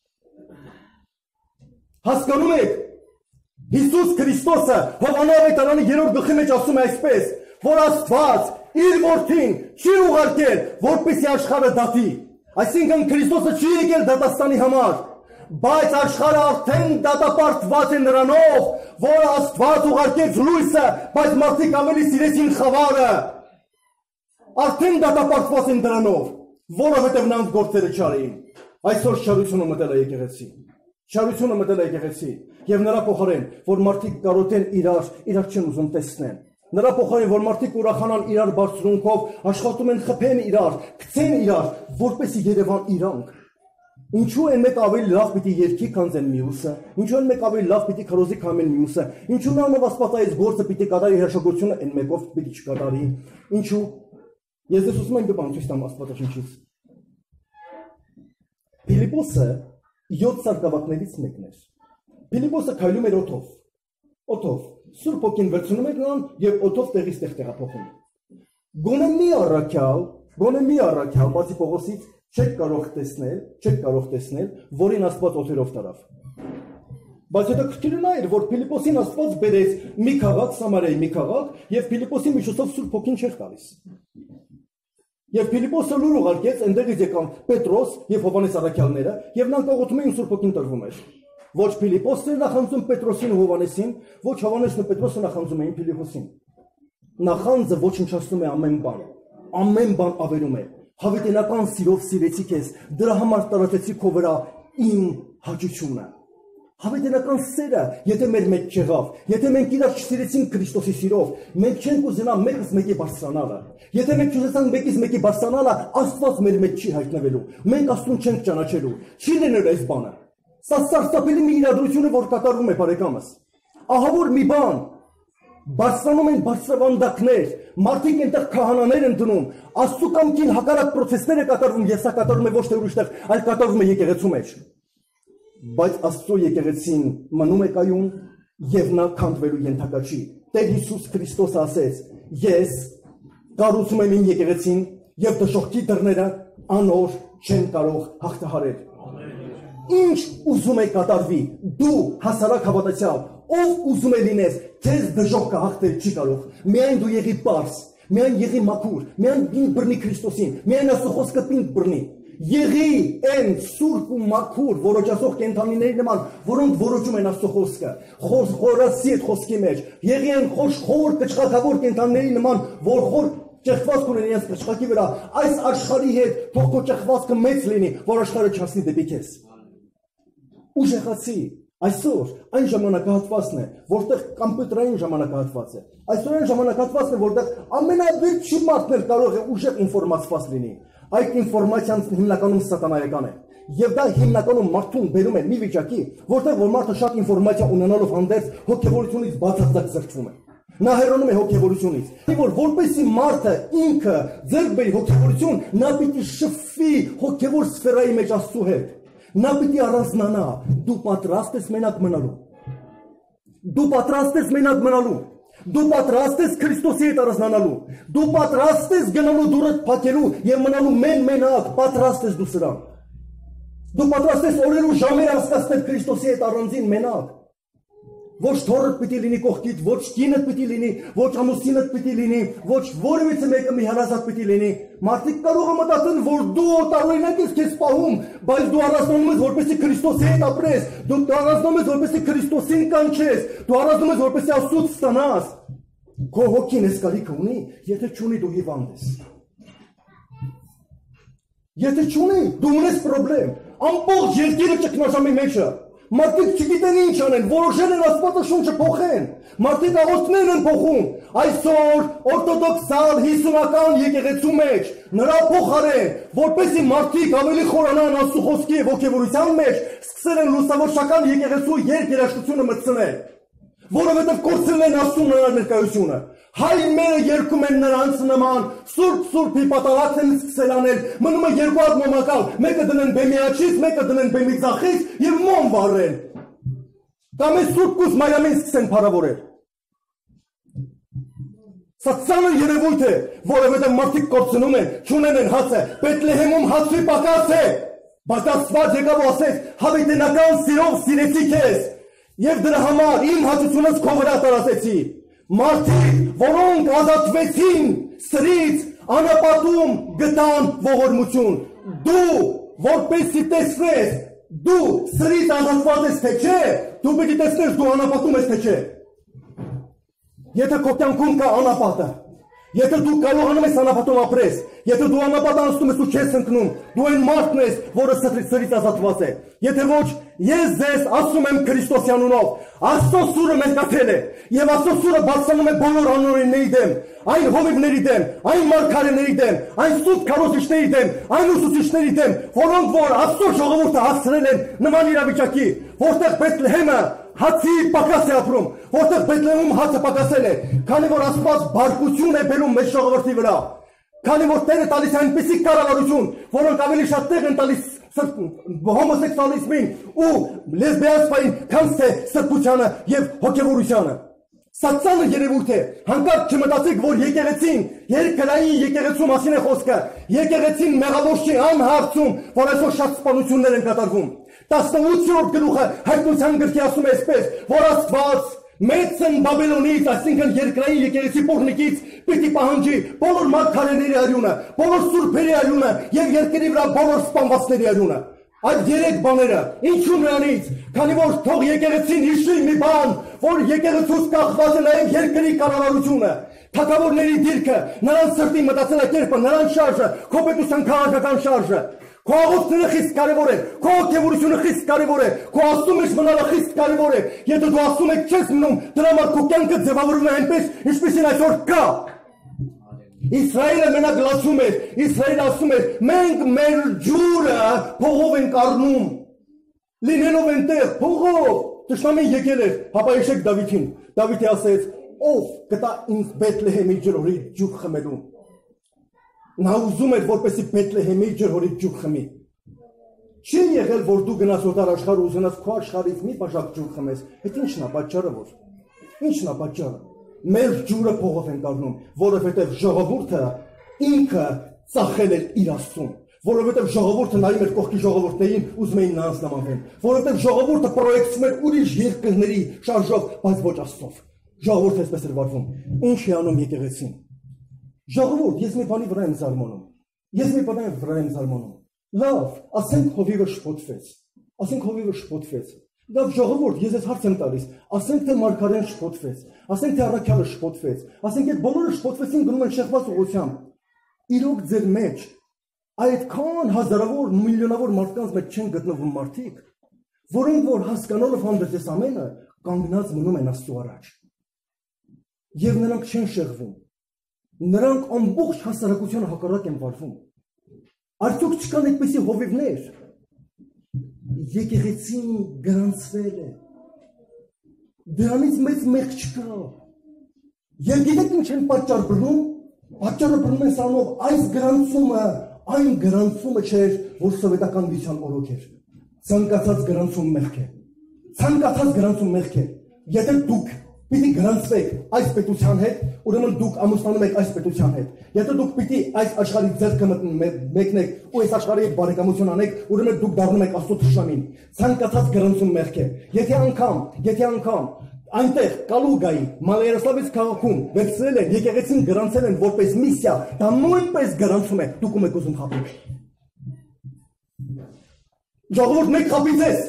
Հասկանում եք, Հիսուս Քրիստոսը Հովանավետարանի 3-րդ գլխի մեջ ասում է այսպես, որ Աստված իր որդին չի ուղարկել, որպեսզի աշխարհը դատի։ Այսինքն Քրիստոսը չի եկել դատաստանի համար, բայց աշխարհը արդեն դատապարտված է նրանով, որ Աստված ուղարկեց լույսը, բայց մարդիկ ավելի սիրեցին խավարը։ Արդեն դատապարտված են դրանով, որովհետև նրանց գործերը չար էին։ Այսօր չարությունը մտել է եկեղեցի։ Չարությունը մտել է եկեղեցի, եւ նրա փոխարեն, որ մարդիկ կարոտեն իրար չեն ուզում տեսնեն։ Նրա փոխարեն, որ մարդիկ ուրախանան իրար բարձրունքով, աշխատում են խփեն իրար, գցեն իրար, որպեսզի Երևան իրանք։ Ինչու են մեկ ավելի լավ պիտի երկի քանզեն մյուսը, ինչու են մեկ ավելի լավ պիտի քրոզի քամեն մյուսը, ինչու նրանով ասպատայից գործը պիտի կատարի հրաշագործությունը այն մեկով պիտի չկատարի, ինչու։ Ես դες ուզում եմ մի բան ցույց տամ Աստվածաշնչից։ Փիլիպոսը 7 սարկավակներից մեկն էր։ Փիլիպոսը քայլում էր օդով, Սուրբ Հոգին վերցնում էր նրան եւ օդով տեղից տեղ տեղափոխում։ Գոնե մի առաքյալ, բացի Պողոսից չեք կարող տեսնել, որին Աստված օդերով տարավ։ Բայց հետաքրքիրը նա էր, որ Փիլիպոսին Աստված բերեց մի քաղաք, Սամարիայի մի քաղաք, եւ Փիլիպոսի միջոցով Սուրբ Հոգին չէր տալիս։ Եվ Փիլիպոսը լուր ուղարկեց, այնտեղից եկան Պետրոս եւ Հովանես առաքյալները, եւ նրանք ողոթում էին Սուրբ Հոգին տրվում էր։ Ոչ Փիլիպոսն էր նախանձում Պետրոսին ու Հովանեսին, ոչ Հովանեսն ու Պետրոսը նախանձում էին Փիլիպոսին։ Նախանձը ոչնչացնում է ամեն բան ավերում է։ Հավիտենական սիրով սիրեցի քեզ, դրա համար տարածեցի քո վրա իմ հաճությունը։ Հավիտենական սերը, եթե մեր մեջ չեղավ, եթե մենք իրար չսիրեցինք Քրիստոսի սիրով, մենք չենք ուզենա մեկից մեկի բարձրանալը։ Եթե մենք չուզեցանք մեկից մեկի բարձրանալը, Աստված մեր մեջ չի հայտնվելու։ Մենք Աստծուն չենք ճանաչելու։ Չի լինել այս բանը։ Սա սարսափելի մի իրադրություն է, որ կատարվում է, բարեկամս։ Ահա որ մի բան, բարձրանում են բարձրավանդակներ, մարդիկ այնտեղ քահանաներ են դնում, Աստծու կամքին հակառակ պրոցեսներ է կատարվում, եւ սա կատարվում է ոչ թե ուրիշտեղ, այլ կատարվում է եկեղեցու մեջ։ Բայց Աստծո եկեղեցին մնում է կայուն եւ նա քանդվելու ենթակա չի։ Տեր Հիսուս Քրիստոսը ասեց. Ես կառուցում եմ իմ եկեղեցին եւ դժոխքի դռները անոր չեն կարող հաղթահարել։ Ինչ ուզում է կատարվի, դու հասարակ հավատացյալ, ով ուզում է լինես, քեզ դժոխք կհաղթել չի կարող։ Միայն դու եղի պարզ, միայն եղի մաքուր, միայն պինդ բռնի Քրիստոսին, միայն Աստծո խոսքը պինդ բռնի։ Եղի այն սուրբ ու մաքուր որոջացող կենդանիների նման, որոնք որոջում են Աստծո խոսքը, խորասի այդ խոսքի մեջ։ Եղի այն խոր կճղակավոր կենդանիների նման, որ խոր ճեղքվածք ունեն իրենց կճղակի վրա, այս աշխարհի հետ թող քո ճեղքվածքը մեծ լինի, որ աշխարհը չհասնի դեպի քեզ։ Ուժեղացի, այսօր այն ժամանակահատվածն է, որտեղ կոմպյուտերային ժամանակահատված է։ Այսօր այն ժամանակահատվածն է, որտեղ ամենավերջի մարդն կարող է ուժեղ ինֆորմացված լինի։ Այդ ինֆորմացիան հիմնականում սատանայական է։ Եվ դա հիմնականում մարդուն բերում է մի վիճակի, որտեղ որ մարդը շատ ինֆորմացիա ունենալով հանդերձ հոգևորությունից բացարձակ զրկվում է։ Նա հեռանում է հոգևորությունից։ Որ որպեսի մարդը ինքը ձեռք բերի հոգևորություն, նա պիտի շփվի հոգևոր սֆերայի մեջ Աստծու հետ։ Նա պիտի առանձնանա։ Դու պատրաստ ես մենակ մնալու։ Դու պատրաստ ես մենակ մնալու։ Դու պատրաստ ես Քրիստոսի հետ առանձնանալու։ Դու պատրաստ ես գնալու դուրդ փակելու եւ մնալու մենակ, պատրաստ ես դու սրան։ Դու պատրաստ ես օրեր ու ժամեր անցկացնել Քրիստոսի հետ առանձին մենակ։ Ոչ թորդ պիտի լինի կողքիդ, ոչ կինդ պիտի լինի, ոչ ամուսինդ պիտի լինի, ոչ որևիցե մեկը մի հարազատ պիտի լինի։ Մարդիկ կարող են մտածել, որ դու տարօրինակ ես քեզ պահում, բայց դու առանձնում ես որպեսզի Քրիստոսի հետ ապրես, դու առանձնում ես որպեսզի Քրիստոսին կանչես, դու առանձնում ես որպեսզի Աստծուց ստանաս։ Քո հոգին էս կարիքը ունի, եթե չունի դու հիվանդ ես։ Եթե չունի, դու ունես պրոբլեմ։ Ամբողջ երկիրը ճգնաժամի մեջ է։ Մարդիկ չգիտեն ինչ անեն, որոշել են Աստվածաշունչը փոխեն։ Մարդիկ աղոթքներ են փոխում։ Այսօր օրթոդոքսալ 50-ական եկեղեցու մեջ նրա փոխարեն, որպեսզի մարդիկ ավելի խորանան Աստծո խոսքի եւ ոգևորության մեջ, սկսել են լուսավորչական եկեղեցու երգերաշտությունը մտցնել, որովհետեւ կորցրել են Աստծո ներկայությունը։ Հայրները երգում են նրանց նման, սուրբ հիպատալաց են սկսել անել, մնում է երկու հատ մոմակալ, մեկը դնեն բեմի աչից, մեկը դնեն բեմի ձախից եւ մոմ վառեն։ Կամ է սուրբ կուս մայամին սկսեն փառավորել։ Սա ծանր երևույթ է, որովհետեւ մարդիկ կորցնում են, չունեն են հացը, Բեթլեհեմում հացի պակաս է, բայց Աստված եկավ ու ասեց, հավիտենական սիրով սիրեցի քեզ, եւ դրա համար իմ հացությունս քո վրա տարածեցի։ Մարդիկ, որոնք ազատվեցին սրից, անապատում գտան ողորմություն։ Դու, որպեսզի տեսնես, դու սրից ազատված ես թե չէ, դու պիտի տեսնես դու անապատում ես թե չէ։ Եթե քո կյանքում կա անապատը, եթե դու կարողանում ես անապատով ապրես, եթե դու անապատ անցնում ես ու չես ընկնում, դու այն մարդն ես, որը սրից ազատված է։ Եթե ոչ, ես ձեզ ասում եմ Քրիստոսի անունով, Աստծո սուրը մերկացել է, եւ Աստծո սուրը բարձրանում է բոլոր անօրինների դեմ, այն հովիվների դեմ, այն մարգարեների դեմ, այն սուտ քարոզիչների դեմ, այն ուսուցիչների դեմ, որոնք որ Աստծո ժողովուրդը հասցրել են նման իրավիճակի, որտեղ Բեթլեհեմը հացի պակաս է ապրում, որտեղ Բեթլեհեմում հացը պակասել է, քանի որ Աստված բարկություն է բերում մեր ժողովրդի վրա, քանի որ Տերը տալիս է այնպիսի կառավարություն, որոնք ավելի շատ տեղ են տալիս հոմոսեքսուալիզմին ու լեսբիանствային, քան թե սրբությանը եւ հոգեվորությանը։ Սա ծանր երևույթ է, հանկարծ չմտածեք, որ եկեղեցին, երկրային եկեղեցու մասին է խոսքը, եկեղեցին մեղավոր չի անհարցում, որ այսօր շատ սպանություններ են կատարվում։ 18-րդ գլուխը Հայտնության գրքի ասում է այսպես, որ Աստված Մեծն Բաբելոնից, այսինքն երկրային եկեղեցի փոխնիկից պիտի պահանջի բոլոր մարգարեների արյունը, բոլոր սուրբերի արյունը եւ երկրի վրա բոլոր սպանվածների արյունը։ Այդ երեք բաները, ինչու նրանից, քանի որ թող եկեղեցին հիշի մի բան, որ եկեղեցուց կախված է նաեւ երկրի կառավարությունը, թագավորների դիրքը, նրանց սրտի մտածելակերպը, նրանց շարժը, քո պետության քաղաքական շարժը։ Քո աղոթքները խիստ կարևոր է, քո հոգևորությունը խիստ կարևոր է, քո Աստծո մեջ մնալը խիստ կարևոր է։ Եթե դու Աստծո մեջ չես մնում, դրա համար քո կյանքը ձևավորվում է այնպես, ինչպեսին այսօր կա։ Իսրայելը մենակ լացում էր, Իսրայելը ասում էր, մենք մեր ջուրը փողով ենք առնում։ Լինելով այնտեղ փողով, թշնամին եկել էր, հապա հիշեք Դավիթին։ Դավիթը ասեց, ով կտա ինձ Բեթլեհեմի ջրորի ջուր խմելու։ Նա ուզում էր, որպեսզի Բեթլեհեմի ջրորի ջուր խմի։ Չի եղել, որ դու գնաս օտար աշխարհ ու ուզենաս քո աշխարհից մի բաժակ ջուր խմես։ Այդ ի՞նչն է պատճառը որ։ Ի՞նչն է պատճառը։ Մեր ջուրը փողով են կառնում, որովհետև ժողովուրդը ինքը ծախել էր իր Աստծուն, որովհետև ժողովուրդը նայում էր կողքի ժողովուրդներին, ուզում էին նրանց նմանվեն, որովհետև ժողովուրդը պրոյեկցում էր ուրիշ երկրների շարժով, բայց ոչ Աստծով։ Ժողովուրդը այսպես էր վարվում։ Ինչ է անում եկեղեցին։ Ժողովուրդ, ես մի բանի վրա եմ զարմանում։ Ես մի բանի վրա եմ զարմանում։ Լավ, ասենք հովիվը շփոթվեց։ Ասենք հովիվը շփոթվեց։ Լավ ժողովուրդ, ես ես հարց եմ տալիս, ասենք թե մարգարեն շփոթվեց, ասենք թե առաքյալը շփոթվեց, ասենք այդ բոլորը շփոթվեցին գնում են շեղված ուղղությամբ։ Իրոք ձեր մեջ այդքան հազարավոր, միլիոնավոր մարդկանց մեջ չեն գտնվում մարդիկ, որոնք որ հասկանալով հանդերձ ամենը կանգնած մնում են Աստծո առաջ։ Եվ նրանք չեն շեղվում։ Նրանք ամբողջ հասարակությանը հակառակ են վարվում։ Արդյոք չկան այդպիսի հովիվներ։ Եվ գիտեք ինչ են պատճառ բռնում։ Պատճառը բռնում են սրանով այս գրանցումը, այն գրանցումը չէր, որ սովետական միության օրոք էր։ Ցանկացած գրանցում մեղք է։ Ցանկացած գրանցում մեղք է։ Եթե դուք պիտի գրանցվեք այս պետության հետ, ուրեմն դուք ամուսնանում եք այս պետության հետ։ Եթե դուք պիտի այս աշխարհի ձեռքը մեկնեք ու այս աշխարհի հետ բարեկամություն անեք, ուրեմն դուք դառնում եք Աստծո թշնամին։ Ցանկացած գրանցում մեղք է։ Եթե անգամ այնտեղ Կալուգայի Մալերասլավից քաղաքում վերցրել են, եկեղեցին գրանցել են որպես միսիա, դա նույնպես գրանցում է, դուք ում եք ուզում խաբեք։ Ժողովուրդ մեկ խաբի ձեզ։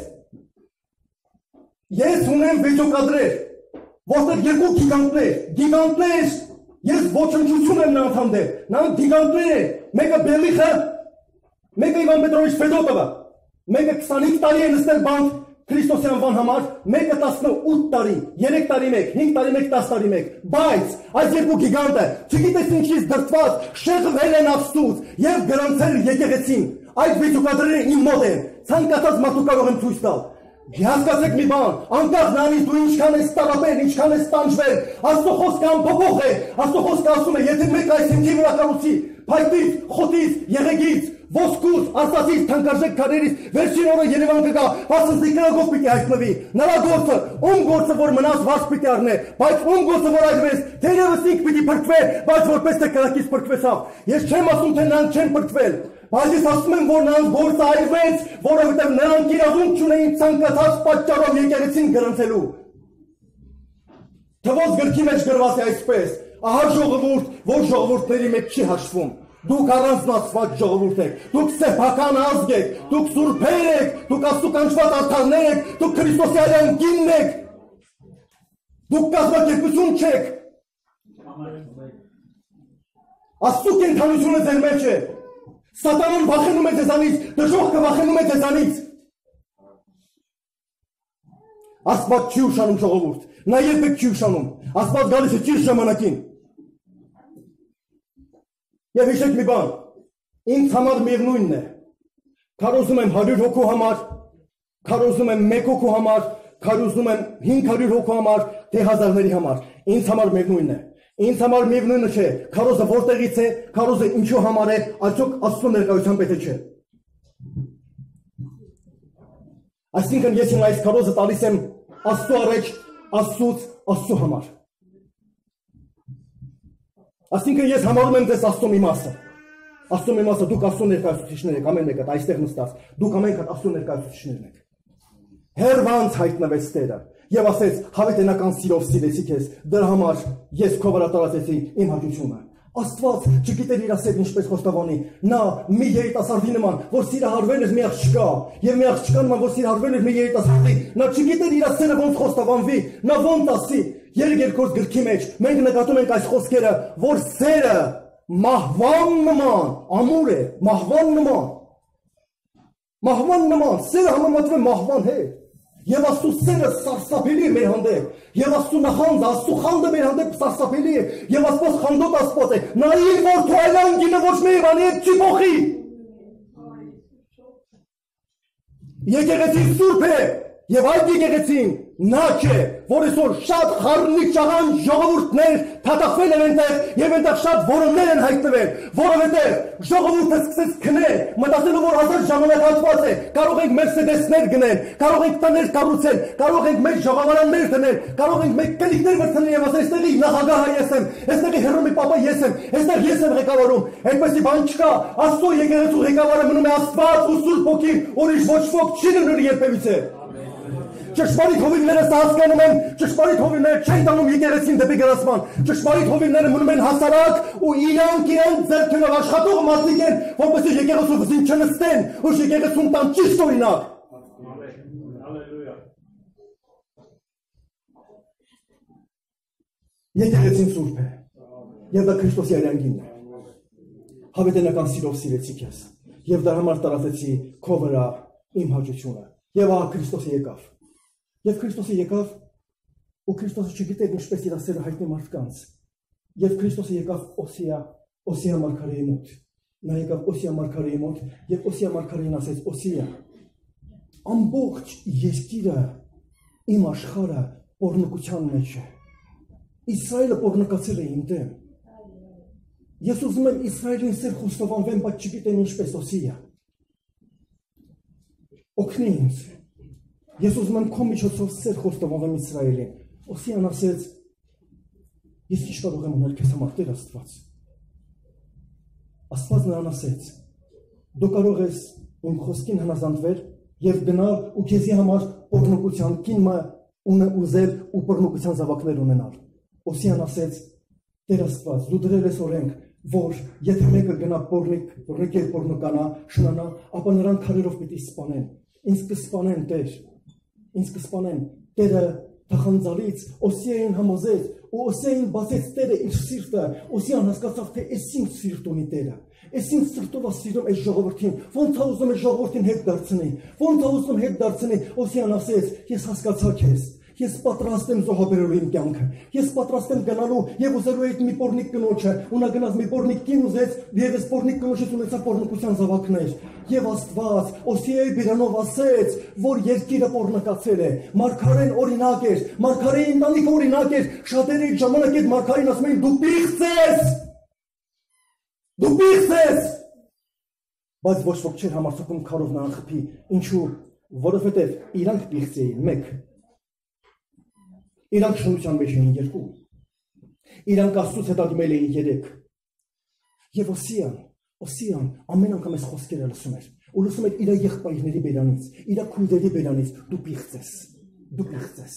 Ես ունեմ վիճակադրեր, որտեղ երկու գիգանտներ, ես ոչնչություն եմ նրանց հանդեպ, նրանք գիգանտներ են, մեկը Բելիխը, մեկը Իվան Պետրովիչ Ֆեդոտովը, մեկը 25 տարի է նստել բանտ Քրիստոսյան վան համար, մեկը 18 տարի, 3 տարի մեկ, 5 տարի մեկ, 10 տարի մեկ, բայց այս երկու գիգանտը չգիտես ինչից դրդված շեղվել են Աստծուց եւ գրանցել եկեղեցին, այդ վիճակադրերը իմ մոտ են, ցանկացած մարդու կարող եմ ցույց տալ։ Հասկացեք մի բան, անկախ նրանից դու ինչքան ես տարապել, ինչքան ես տանջվել, Աստծո խոսքը անփոփոխ է, Աստծո խոսքը ասում է, եթե մեկ այս հիմքի վրա կառուցի, փայտից, խոտից, եղեգից, ոսկուց, արծաթից, թանկարժեք քարերից, վերջին օրը Երևան կգա, վասնզի կրակով պիտի հայտնվի, նրա գործը, ում գործը որ մնաց վարձ պիտի առնե, բայց ում գործը որ այդպես, թերևս ինք պիտի փրկվեր, բայց որպես թե կրակից փրկվեցավ։ Ես չեմ ասում թե նրանք չեն փրկվել, բայց ես ասում եմ, որ նրանց գործը այրվեց, որովհետև նրանք իրավունք չունեին ցանկացած պատճառով եկեղեցին գրանցելու։ Թվոց գրքի մեջ գրված է այսպես. ահա ժողովուրդ, որ ժողովուրդների մեջ չի հաշվում։ Դուք առանձնացված ժողովուրդ եք, դուք սեփական ազգ եք, դուք սուրբեր եք, դուք Աստծո կանչված արդարներ եք, դուք Քրիստոսյան գինն եք, դուք կազմակերպություն չեք։ Աստծո կենթանությունը ձեր մեջ է։ Սատանան վախենում է ձեզանից, դժոխքը վախենում է ձեզանից։ Աստված չի ուշանում ժողովուրդ, նա երբեք չի ուշանում, Աստված գալիս է ճիշտ ժամանակին։ Եվ հիշեք մի բան, ինձ համար միևնույնն է, քարոզում եմ 100 հոգու համար, քարոզում եմ 1 հոգու համար, քարոզում եմ 500 հոգու համար, թե հազարների համար, ինձ համար միևնույնն է, ինձ համար միևնույնը չէ, քարոզը որտեղից է, քարոզը ինչու համար է, արդյոք Աստծո ներկայության պետք չէ։ Այսինքն ես այս քարոզը տալիս եմ Աստծո առաջ, Աստծուց, Աստծո համար։ Այսինքն ես համարում եմ ձեզ Աստծո մի մասը։ Աստծո մի մասը դուք Աստծո ներկայացուցիչներ եք, ամեն մեկը այստեղ նստած, դուք ամենքդ Աստծո ներկայացուցիչներն եք։ Հերվանց հայտնվեց Տերը եւ ասեց. հավետենական սիրով սիրեցի քեզ, դրա համար ես քո վրա տարածեցի իմ հաճությունը։ Աստված չգիտեր իր ասել ինչպես խոստովանի, նա մի երիտասարդի նման, որ սիրահարվել էր մի աղջկա, եւ մի աղջկա նման, որ սիրահարվել էր մի երիտասարդի, նա չգիտեր իր ասելը ոնց խոստովանվի, նա ոնց ասի։ Երկերկորդ գրքի մեջ մենք նկատում ենք այս խոսքերը, որ սերը մահվան նման, ամուր է, մահվան նման, սերը համեմատվում է մահվան հետ։ Եվ Աստծո սերը սարսափելի է մեր հանդեպ, եւ Աստծո նախանձը, Աստծո խանդը մեր հանդեպ սարսափելի է, եւ Աստված խանդոտ Աստված է, նայիր որ թու այլան գինը ոչ մի բանի հետ չի փոխի։ Եկեղեցին սուրբ է, եւ այդ եկեղեցին նա չէ, որ այսօր շատ խառնի ճաղան ժողովուրդներ թաթախվել են այնտեղ եւ այնտեղ շատ որոններ են հայտնվել, որովհետեւ ժողովուրդը սկսեց քնել, մտածելով որ ազատ ժամանակ անցված է, կարող ենք Մերսեդեսներ գնել, կարող ենք տներ կառուցել, կարող ենք մեր ժողովարաններ դնել, կարող ենք մեկ կլիկներ վերցնել եւ ասել այստեղի նախագահը ես եմ, այստեղի հերոմի պապա ես եմ, այստեղ ես եմ ղեկավարում, այդպեսի բան չկա, Աստծո եկեղեցու ղեկավարը մնում է Աստված ու Սուրբ Հոգին, ուրիշ ոչ ոք չի լինում երբևիցե։ Ճշմարիտ հովիվները սա հասկանում են, ճշմարիտ հովիվները չեն տանում եկեղեցին դեպի գրանցման, ճշմարիտ հովիվները մնում են հասարակ ու իրանք ձեռքերով աշխատող մարդիկ են, որպեսզի եկեղեցու վզին չնստեն, ու եկեղեցուն տան ճիշտ օրինակ։ Եկեղեցին սուրբ է, եւ դա Քրիստոսի այրանգինն է։ Հավետենական սիրով սիրեցի քեզ, եւ դրա համար տարածեցի քո վրա իմ հաճությունը։ Եվ ահա Քրիստոսը եկավ։ Եվ Քրիստոսը եկավ, ու Քրիստոսը չգիտեր ինչպես իր ասելը հայտնի մարդկանց։ Եվ Քրիստոսը եկավ Օսիա մարգարեի մոտ։ Նա եկավ Օսիա մարգարեի մոտ, եւ Օսիա մարգարեին ասեց. Օսիա, ամբողջ երկիրը, իմ աշխարհը օրհնության մեջ է։ Իսրայելը պոռնկացել է իմ դեմ։ Ես ուզում եմ Իսրայելին սեր խոստովանվեմ, բայց չգիտեմ ինչպես Օսիա։ Օգնի ինձ։ Ես ուզում եմ քո միջոցով սեր խոստովանվեմ Իսրայելին։ Օսիան ասեց. Ես ինչ կարող եմ ունել քեզ համար, Տեր Աստված։ Աստված նրան ասեց. դու կարող ես իմ խոսքին հնազանդվել եւ գնալ ու քեզի համար պոռնկության կինը ուզել ու պոռնկության զավակներ ունենալ։ Օսիան ասեց. Տեր Աստված, դու դրել ես օրենք, որ եթե մեկը գնա պոռնկանա, շնանա, ապա նրան քարերով պիտի սպանեն։ Ինձ կսպանեն, Տեր։ Ինձ կսպանեն։ Տերը թախանձալից Օսիային համոզեց, ու Օսիային բացեց Տերը իր սիրտը։ Օսիան հասկացավ, թե էս ինձ սիրտ ունի Տերը։ Էս ինձ սիրտով սիրում այս ժողովրդին։ Ոնց է ուզում այս ժողովրդին հետ դարձնի։ Ոնց է ուզում հետ դարձնի։ Օսիան ասեց. ես հասկացա քեզ։ Ես պատրաստ եմ զոհաբերելու իմ կյանքը։ Ես պատրաստ եմ գնալու եւ ուզելու այդ մի պոռնիկ կնոջը, ու նա գնաց մի պոռնիկ կին ուզեց, եւ այս պոռնիկ կնոջից ունեցավ պոռնկության զավակներ։ Եվ Աստված Օսիայի բիրանով ասեց, որ երկիրը պոռնակացել է։ Մարգարեն օրինակ էր, մարգարեի ընտանիքը օրինակ էր։ Շատերը այդ ժամանակ այդ մարգարին ասում էին դու պիղծ ես։ Դու պիղծ ես։ Բայց ոչ ոք չէր համարձակում քարով նրան խփի։ Ինչու՞։ Որովհետեւ իրանք պիղծ էին, մեկ։ Իրանք շնության մեջ էին, երկու։ Իրանք Աստծուց հետադիմել էին, երեք։ Եվ Օսիան ամեն անգամ այս խոսքերը լսում էր։ Ու լսում էր իր եղբայրների բերանից, իր քույրերի բերանից. դու պիղծ ես, դու պիղծ ես։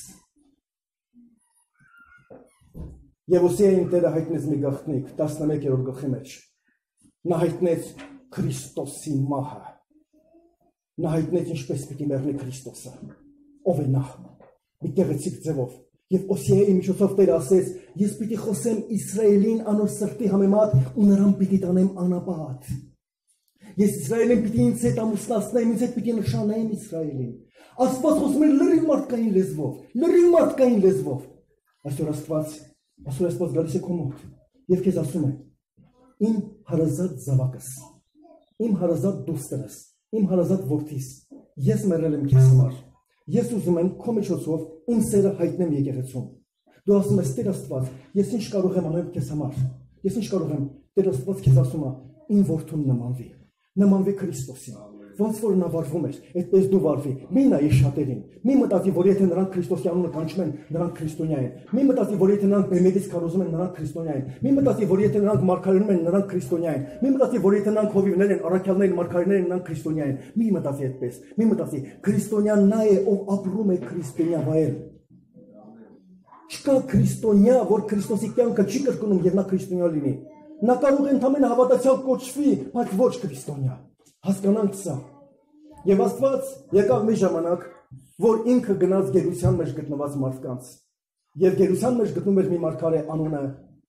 Եվ Օսիային Տերը հայտնեց մի գաղտնիք 11-րդ գլխի մեջ։ Նա հայտնեց Քրիստոսի մահը։ Նա հայտնեց ինչպես պիտի մեռնի Քրիստոսը։ Ով է նա։ Մի գեղեցիկ ձևով։ Եվ Օսիայի միջոցով Տերը ասեց. ես պիտի խոսեմ Իսրայելին անոր սրտի համեմատ ու նրան պիտի տանեմ անապատ։ Ես Իսրայելին պիտի ինձ հետ ամուսնացնեմ, ինձ հետ պիտի նշանեմ Իսրայելին։ Աստված խոսում է լրիվ մարդկային լեզվով։ Այսօր Աստված գալիս է քո մոտ եւ քեզ ասում է. իմ հարազատ զավակս, իմ հարազատ դուստրս, իմ հարազատ որդիս, ես մեռել եմ քեզ համար։ Ես ուզում եմ քո միջոցով իմ սերը հայտնեմ եկեղեցում։ Դու ասում ես Տեր Աստված, ես ինչ կարող եմ անել քեզ համար։ Ես ինչ կարող եմ, Տեր Աստված քեզ ասում է, իմ որդուն նմանվի Քրիստոսին։ Ոնց որ նա վարվում էր, այդպես դու վարվի։ Մի նայի շատերին։ Մի մտածի, որ եթե նրանք Քրիստոսի անունը կանչում են, նրանք քրիստոնյա են։ Մի մտածի, որ եթե նրանք բեմերից քարոզում են, նրանք քրիստոնյա են։ Մի մտածի, որ եթե նրանք մարգարենում են, նրանք քրիստոնյա են։ Մի մտածի, որ եթե նրանք հովիվներ են, առաքյալներ են, մարգարեներ են, նրանք քրիստոնյա են։ Մի մտածի այդպես։ Մի մտածի, քրիստոնյան նա է, ով ապրում է քրիստոնյա վայր։ Չկա քրիստոնյա, որ Քրիստոսի կյանքը չի կրկնում եւ նա քրիստոնյա լինի։ Նա կարող է ընդհանրապես հավատացյալ կոչվի, բայց ոչ քրիստոնյա։ Հասկանանք սա։ Եվ Աստված եկավ մի ժամանակ, որ ինքը գնաց գերության մեջ գտնված մարդկանց։ Եվ գերության մեջ գտնում էր մի մարգարե անունը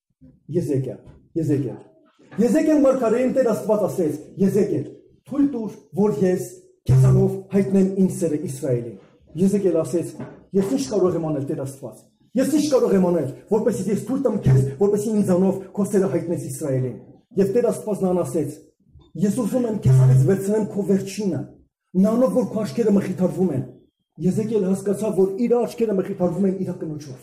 Եզեկիել մարգարեին Տեր Աստված ասեց. Եզեկիել, թույլ տուր, որ ես քեզանով հայտնեմ իմ սերը Իսրայելին։ Եզեկիել ասեց. ես ինչ կարող եմ անել, Տեր Աստված։ Ես ինչ կարող եմ անել, որպեսզի ես թույլ տամ քեզ, որպեսզի ինձանով քո սերը հայտնես Իսրայելին։ Եվ Տեր Աստվածն նրան ասեց. ես ուզում եմ քեզանից վերցնեմ քո վերջինը, նրանով որ քո աչքերը մխիթարվում են։ Եզեկիել հասկացավ, որ իր աչքերը մխիթարվում են իր կնոջով։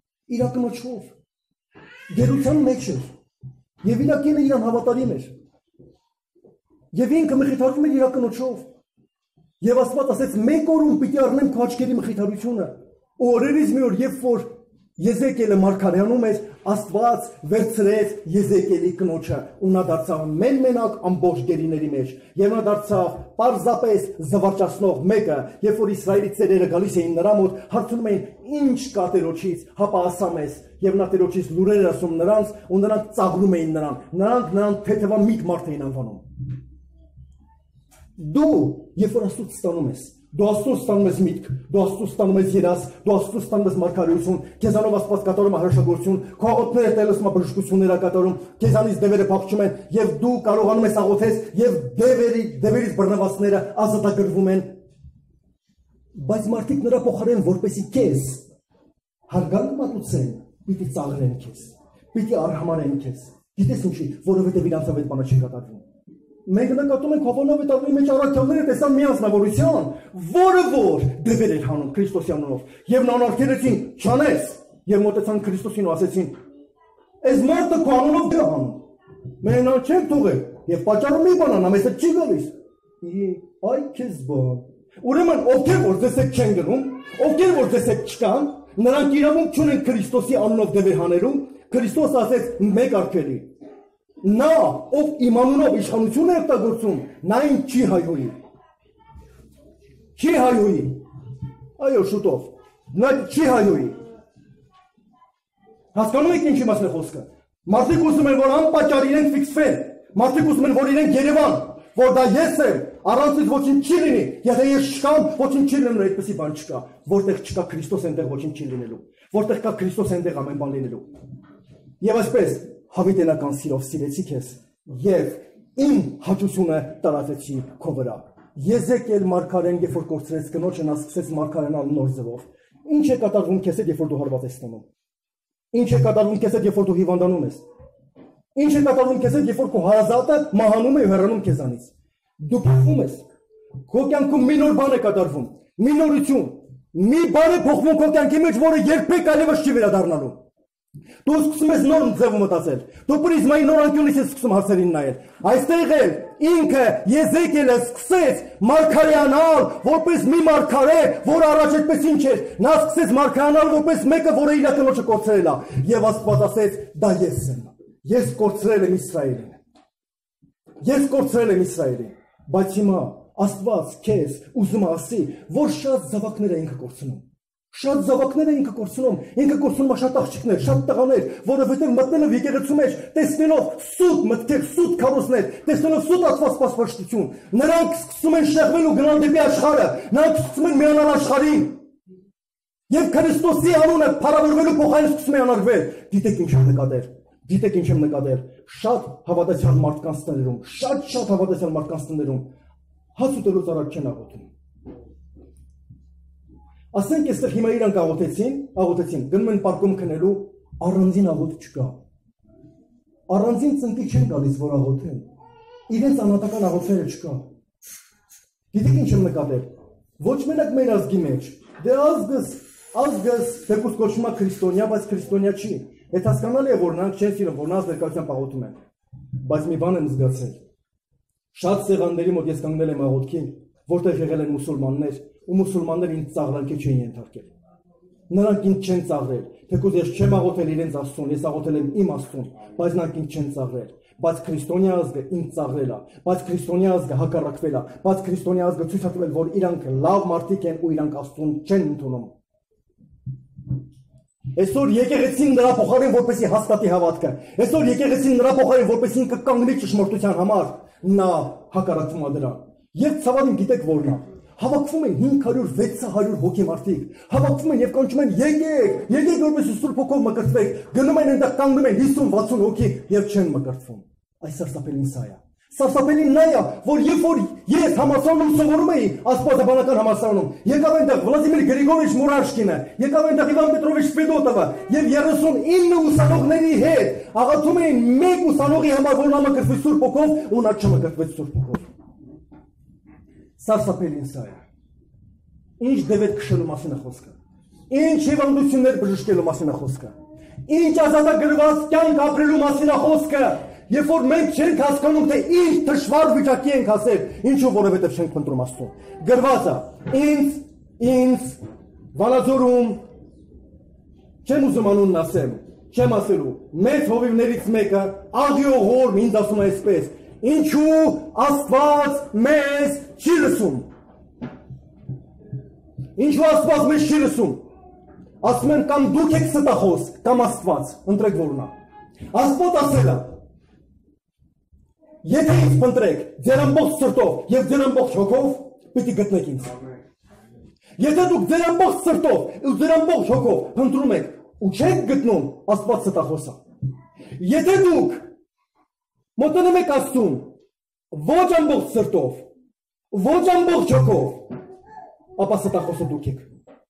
Գերության մեջ էր։ Եվ իր կինը իրան հավատարիմ էր։ Եվ ինքը մխիթարվում էր իր կնոջով։ Եվ Աստված ասեց. մեկ օրում պիտի առնեմ քո աչքերի մխիթարությունը։ Ու օրերից մի օր, երբ որ Եզեկիելը մարգարեանում էր, Աստված վերցրեց Եզեկիելի կնոջը ու նա դարձավ մենակ ամբողջ գերիների մեջ եւ նա դարձավ պարզապես զվարճացնող մեկը, երբ որ Իսրայելի ծերերը գալիս էին նրա մոտ, հարցնում էին ինչ կա Տերոջից, հապա ասա մեզ, եւ նա Տերոջից լուրեր ասում նրանց ու նրանք ծաղրում էին նրան թեթևամիտ մարդ էին անվանում։ Դու երբ որ Աստծուց ստանում ես, դու Աստծուց ստանում ես միտք, դու Աստծուց ստանում ես երազ, դու Աստծուց ստանում ես մարգարեություն, քեզանով Աստված կատարում է հրաշագործություն, քո աղոթքները տելս մա բժշկություններ է կատարում, քեզանից դևերը փախչում են եւ դու կարողանում ես աղոթես եւ դևերից բռնվածները ազատագրվում են։ Բայց մարդիկ նրա փոխարեն որպեսի քեզ հարգանք մատուցեն, պիտի ծաղրեն քեզ, պիտի արհամարեն քեզ։ Գիտես ինչի, որովհետեւ իրանց այդ բանը չի կատարվում։ Մենք նկատում ենք Հովանովի տարվի մեջ առաքյալները տեսան մի անձնավորություն, որը որ դևեր էր հանում Քրիստոսի անունով, եւ նրան արգելեցին չանես, Եվ մոտեցան Քրիստոսին ու ասեցին. «Այս մարդը քո անունով դե անում»։ Մենք նա չենք թողել եւ պատճառը մի բան անա, մեզ հետ չի գալիս։ Այ քեզ բան։ Ուրեմն ովքեր որ ձեզ հետ չեն գնում, ովքեր որ ձեզ հետ չկան, նրանք իրավունք չունեն Քրիստոսի անունով դեպի հանելու։ Քրիստոս ասեց մեկ արգելի. նա ով իմ անունով իշխանություն է օգտագործում, նա ինձ չի հայհոյի։ Չի հայհոյի։ Այո, շուտով։ Նա չի հայհոյի։ Հասկանում եք ինչ իմաստ է խոսքը։ Մարդիկ ուզում են որ անպատճառ իրենք ֆիքսվեն, մարդիկ ուզում են որ իրենք Երևան, որ դա ես եմ, առանցից ոչինչ չի լինի, եթե ես չկամ, ոչինչ չի լինելու, այդպեսի բան չկա, որտեղ չկա Քրիստոս այնտեղ ոչինչ չի լինելու, որտեղ կա Քրիստոս այնտեղ ամեն բան լինելու։ Եվ այսպես հավիտենական սիրով սիրեցի քեզ եւ իմ հաճությունը տարածեցի քո վրա։ Եզեկիել մարգարեն երբ որ կորցրեց կնոջը, նա սկսեց մարգարենալ նոր ձևով։ Ինչ է կատարվում քեզ հետ երբ որ դու հարված ես ստանում։ Ինչ է կատարվում քեզ հետ երբ որ դու հիվանդանում ես։ Ինչ է կատարվում քեզ հետ երբ որ քո հարազատը մահանում է ու հեռանում քեզանից։ Դու փոխվում ես։ Քո կյանքում մի նոր բան է կատարվում, մի նորություն, մի բան է փոխվում քո կյանքի մեջ, որը երբեք այլևս չի վերադառնալու։ Դու սկսում ես նոր ձևով մտածել։ Դու պրիզմայի նոր անկյունից ես սկսում հարցերին նայել։ Այստեղ էլ ինքը Եզեկիելը սկսեց մարգարեանալ որպես մի մարգարե, որ առաջ այդպես ինչ էր։ Նա սկսեց մարգարեանալ որպես մեկը, որը իր կնոջը կորցրել է։ Եվ Աստված ասեց. «Դա ես եմ։ Ես կորցրել եմ Իսրայելին։ Ես կորցրել եմ Իսրայելին»։ Բայց հիմա Աստված քեզ ուզում է ասի, որ շատ զավակներ է ինքը կորցնում։ Շատ զավակներ է ինքը կորցնում է շատ աղջիկներ, շատ տղաներ, որովհետև մտնելով եկեղեցու մեջ, տեսնելով սուտ մտքեր, սուտ քարոզներ, տեսնելով սուտ ածված սպասվածություն, նրանք սկսում են շեղվել ու գնալ դեպի աշխարհը, նրանք սկսում են միանալ աշխարհին։ Եվ Քրիստոսի անունը փառավորվելու փոխարեն սկսում է անարգվել։ Գիտեք ինչ եմ նկատել։ Գիտեք ինչ եմ նկատել։ Շատ հավատացյալ մարդկանց տներում, շատ հավատացյալ մարդկանց տներում հաց ուտելուց առաջ չեն աղոթում։ Ասենք այստեղ հիմա իրանք աղոթեցին, գնում են պարկում քնելու, առանձին աղոթ չկա։ Առանձին ծնկի չեն գալիս, որ աղոթեն։ Իրենց անհատական աղոթները չկա։ Գիտեք ինչ եմ նկատել։ Ոչ մենակ մեր ազգի մեջ, դե ազգս դեպուս կոչվում է քրիստոնյա, բայց քրիստոնյա չի։ Այդ հասկանալի է, որ նրանք չեն սիրում, որ նրանց ներկայությամբ աղոթում են։ Բայց մի բան եմ զգացել։ Շատ սեղանների մոտ ես կանգնել եմ աղոթքին, որտեղ եղել են մուսուլմաններ, ու մուսուլմանները ինձ ծաղրանքի չեն ենթարկել։ Նրանք ինձ չեն ծաղրել, թեկուզ ես չեմ աղոթել իրենց Աստծուն, ես աղոթել եմ իմ Աստծուն, բայց նրանք ինձ չեն ծաղրել։ Բայց քրիստոնյա ազգը ինձ ծաղրել է, բայց քրիստոնյա ազգը հակառակվել է, բայց քրիստոնյա ազգը ցույց է տվել, որ իրանք լավ մարդիկ են ու իրանք Աստծուն չեն ընդունում։ Այսօր եկեղեցին նրա փոխարեն որպեսի հաստատի հավատքը, այսօր եկեղեցին նրա փոխարեն որպեսի ինքը կանգնի ճշմարտության համար, նա հակառակվում է դրան։ Եվ ցավալին գիտեք որն է։ Հավաքվում են 500-600 հոգի մարդիկ, հավաքվում են եւ կանչում են եկեք որպեսզի Սուրբ Հոգով մկրտվեք, գնում են այնտեղ կանգնում են 50-60 հոգի եւ չեն մկրտվում։ Այս սարսափելին սա է։ Սարսափելին նա է, որ երբ որ ես համալսարանում սովորում էի, աստվածաբանական համալսարանում, եկավ այնտեղ Վլադիմիր Գրիգորիչ Մուրաշկինը, եկավ այնտեղ Իվան Պետրովիչ Ֆեդոտովը եւ 39 ուսանողների հետ աղոթում էին մեկ ուսանողի համար, որ նա մկրտվի Սուրբ Հոգով, ու նա չմկրտվեց Սուրբ Հոգով։ Սարսափելին սա է։ Ինչ դեպետ քշելու մասին է խոսքը։ Ինչ հիվանդություններ բժշկելու մասին է խոսքը։ Ինչ ազատագրված կյանք ապրելու մասին է խոսքը։ Երբ որ մենք չենք հասկանում, թե ինչ դժվար վիճակի ենք հասել, ինչու որովհետև չենք փնտրում Աստծուն։ Գրված է. ինձ Վանաձորում չեմ ուզում անունն ասեմ, չեմ ասելու։ Մեծ հովիվներից մեկը աղիողոր ինձ ասում է այսպես. ինչու Աստված մեզ չի լսում։ Ինչու Աստված մեզ չի լսում։ Ասում են կամ դուք եք ստախոս, կամ Աստված, ընտրեք որն է։ Աստված ասել է. եթե ինձ փնտրեք ձեր ամբողջ սրտով եւ ձեր ամբողջ հոգով, պիտի գտնեք ինձ։ Եթե դուք ձեր ամբողջ սրտով ու ձեր ամբողջ հոգով փնտրում եք ու չեք գտնում, Աստված ստախոս է։ Եթե դուք մոտենում եք Աստծուն ոչ ամբողջ սրտով, ոչ ամբողջ հոգով, ապա ստախոսը դուք եք։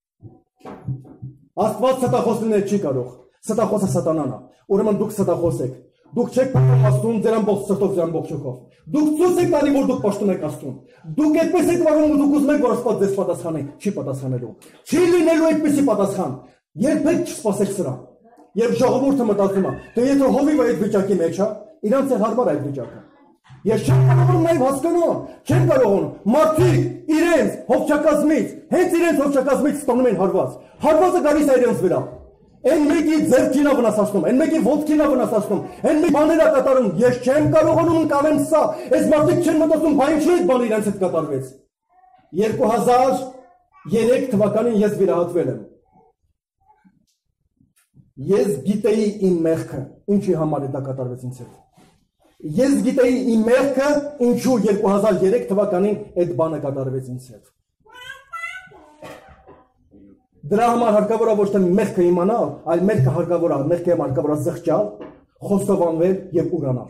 Աստված ստախոս լինել չի կարող, ստախոսը սատանան է։ Ուրեմն դուք ստախոս եք։ Դուք չեք փոխում Աստծուն ձեր ամբողջ սրտով, ձեր ամբողջ հոգով։ Դուք ցույց եք տալի, որ դուք պաշտում եք Աստծուն։ Դուք այդպես եք վարվում ու դուք ուզում եք, որ Աստված ձեզ պատասխանի, չի պատասխանելու։ Չի լինելու այդպիսի պատասխան։ Երբեք չսպասեք սրան։ Երբ ժողովուրդը մտածում է, թե եթե հովիվը այդ վիճակի մեջ է, իրանց է հարմար այդ վիճակը։ Ես չեմ կարողանում նաև հասկանալ, չեմ կարողանում։ Մարդիկ իրենց հովճակազմից, հենց իրենց հովճակազմից ստանում են հարված։ Հարվածը գալիս է իրենց վրա։ Այն մեկի ձեռքին է վնասացնում, այն մեկի ոտքին է վնասացնում, այն մեկի բաներ է կատարում։ Ես չեմ կարողանում ընկալեմ սա։ Այս մարդիկ չեն մտածում, բա ինչու այդ բանը իրենց հետ կատարվեց։ 2003 թվականին ես վիրահատվել եմ։ Ես գիտեի իմ մեղքը, ինչի համար է դա կատարվեց ինձ հետ։ Ես գիտեի իմ մեղքը, ինչու 2003 թվականին այդ բանը կատարվեց ինձ հետ։ Դրա համար հարկավոր է ոչ թե մեղքը իմանալ, այլ մեղքը հարկավոր է, մեղքը հարկավոր է զղջալ, խոստովանվել եւ ուրանալ։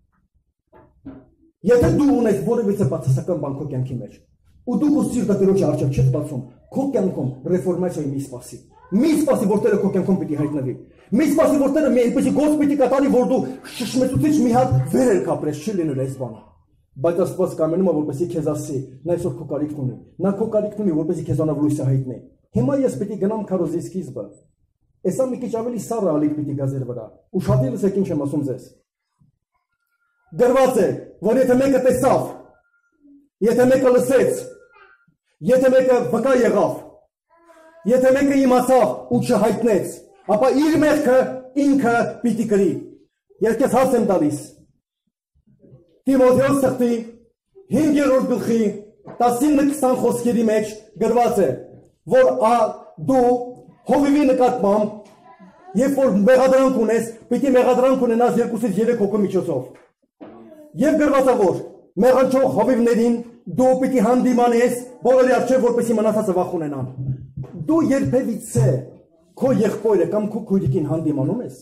Եթե դու ունես որևիցե բացասական բան քո կյանքի մեջ, ու դու քո սիրտը Տերոջի առջև չես բացում, քո կյանքում ռեֆորմացիայի մի սպասի։ Մի սպասի, որ Տերը քո կյանքում պիտի հայտնվի։ Մի սպասի, որ Տերը մի այնպեսի գործ պիտի կատարի, որ դու շշմեցուցիչ մի հատ վերել կապրես, չի լինել այս բանը։ Բայց Աստված կամենում է, որպեսզի քեզ ասի, նա այսօր քո կարիքն ունի։ Նա քո կարիքն ունի, որպեսզի քեզանով լույսը հայտնի։ Հիմա ես պիտի գնամ քարոզի սկիզբը։ Էսա մի քիչ ավելի սառը ալիք պիտի գա ձեր վրա։ Ուշադիր լսեք ինչ եմ ասում ձեզ։ Գրված է, որ եթե մեկը տեսավ, եթե մեկը լսեց, եթե մեկը վկա եղավ, եթե մեկը իմացավ ու չհայտնեց, ապա իր մեղքը ինքը պիտի կրի։ Ես քեզ հարց եմ տալիս։ Տիմոթեոս ծխտի 5-րդ գլխի 19-20 խոսքերի մեջ գրված է, որ դու հովիվի նկատմամբ երբ որ մեղադրանք ունես, պիտի մեղադրանք ունենաս 2-ից 3 հոգու միջոցով։ Եվ գրված է, որ մեղանչող հովիվներին դու պիտի հանդիմանես բոլորի առջև, որպեսզի մնացածը վախ ունենան։ Դու երբևիցե քո եղբորը կամ քո քույրիկին հանդիմանում ես։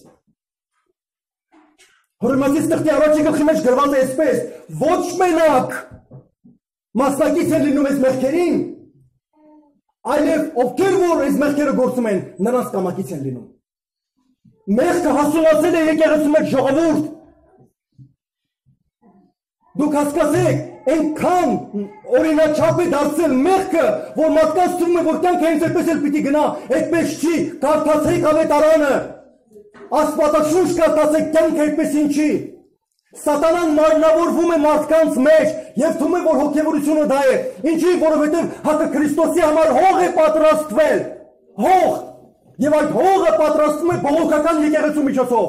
Հռոմեացիս ծխտի առաջին գլխի մեջ գրված է այսպես. ոչ մենակ մասնակից են լինում այս մեղքերին, այլև ովքեր որ այս մեղքերը գործում են, նրանց կամակից են լինում։ Մեղքը հասունացել է եկեղեցու մեջ ժողովուրդ։ Դուք հասկացեք, այնքան օրինաչափ է դարձել մեղքը, որ մարդկանց թվում է, որ կյանքը հենց այդպես էլ պիտի գնա, այդպես չի, կարդացեք ավետարանը, Աստվածաշունչ կարդացեք, կյանքը այդպես ինչի։ Սատանան մարմնավորվում է մարդկանց մեջ եւ թվում է, որ հոգեվորությունը դա է։ Ինչի, որովհետեւ հակը Քրիստոսի համար հող է պատրաստվել։ Հող։ Եվ այդ հողը պատրաստվում է բողոքական եկեղեցու միջոցով։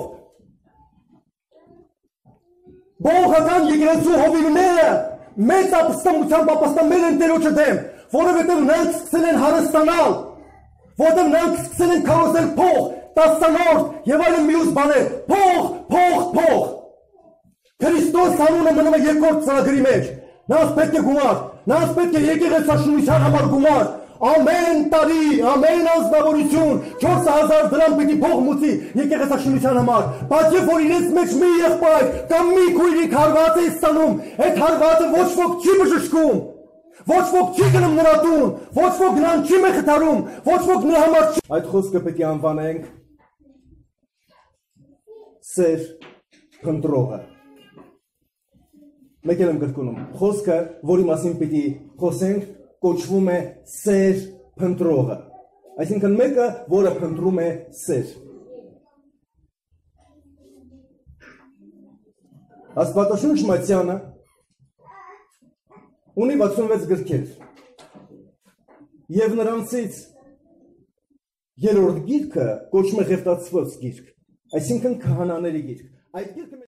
Բողոքական եկեղեցու հովիվները մեծ ապստամբությամբ ապստամբել են Տերոջը դեմ, որովհետև նրանք սկսել են հարստանալ, որովհետև նրանք սկսել են քարոզել փող, տասնորդ եւ այլն մյուս բաներ, փող։ Քրիստոս անունը մնում է երկրորդ ծրագրի մեջ, նրանց պետք է գումար, նրանց պետք է եկեղեցաշինության համար գումար, ամեն տարի, ամեն անձնավորություն 4000 դրամ պիտի փող մուծի եկեղեցաշինության համար, բայց երբ որ իրենց մեջ մի եղբայր կամ մի քույրիկ հարված է ստանում, այդ հարվածը ոչ ոք չի բժշկում, ոչ ոք չի գնում նրա տուն, ոչ ոք նրան չի մխիթարում, ոչ ոք նրա համար չի։ Այդ խոսքը պետք է անվանենք սեր փնտրողը։ Մեկ էլ եմ կրկնում, խոսքը, որի մասին պիտի խոսենք, կոչվում է սեր փնտրողը։ Այսինքն մեկը, որը փնտրում է սեր։ Աստվածաշունչ Մատթեանը ունի 66 գրքեր։ Եվ նրանցից երրորդ գիրքը կոչվում է Ղևտացված գիրք, այսինքն քահանաների գիրք։ Այդ գիրքը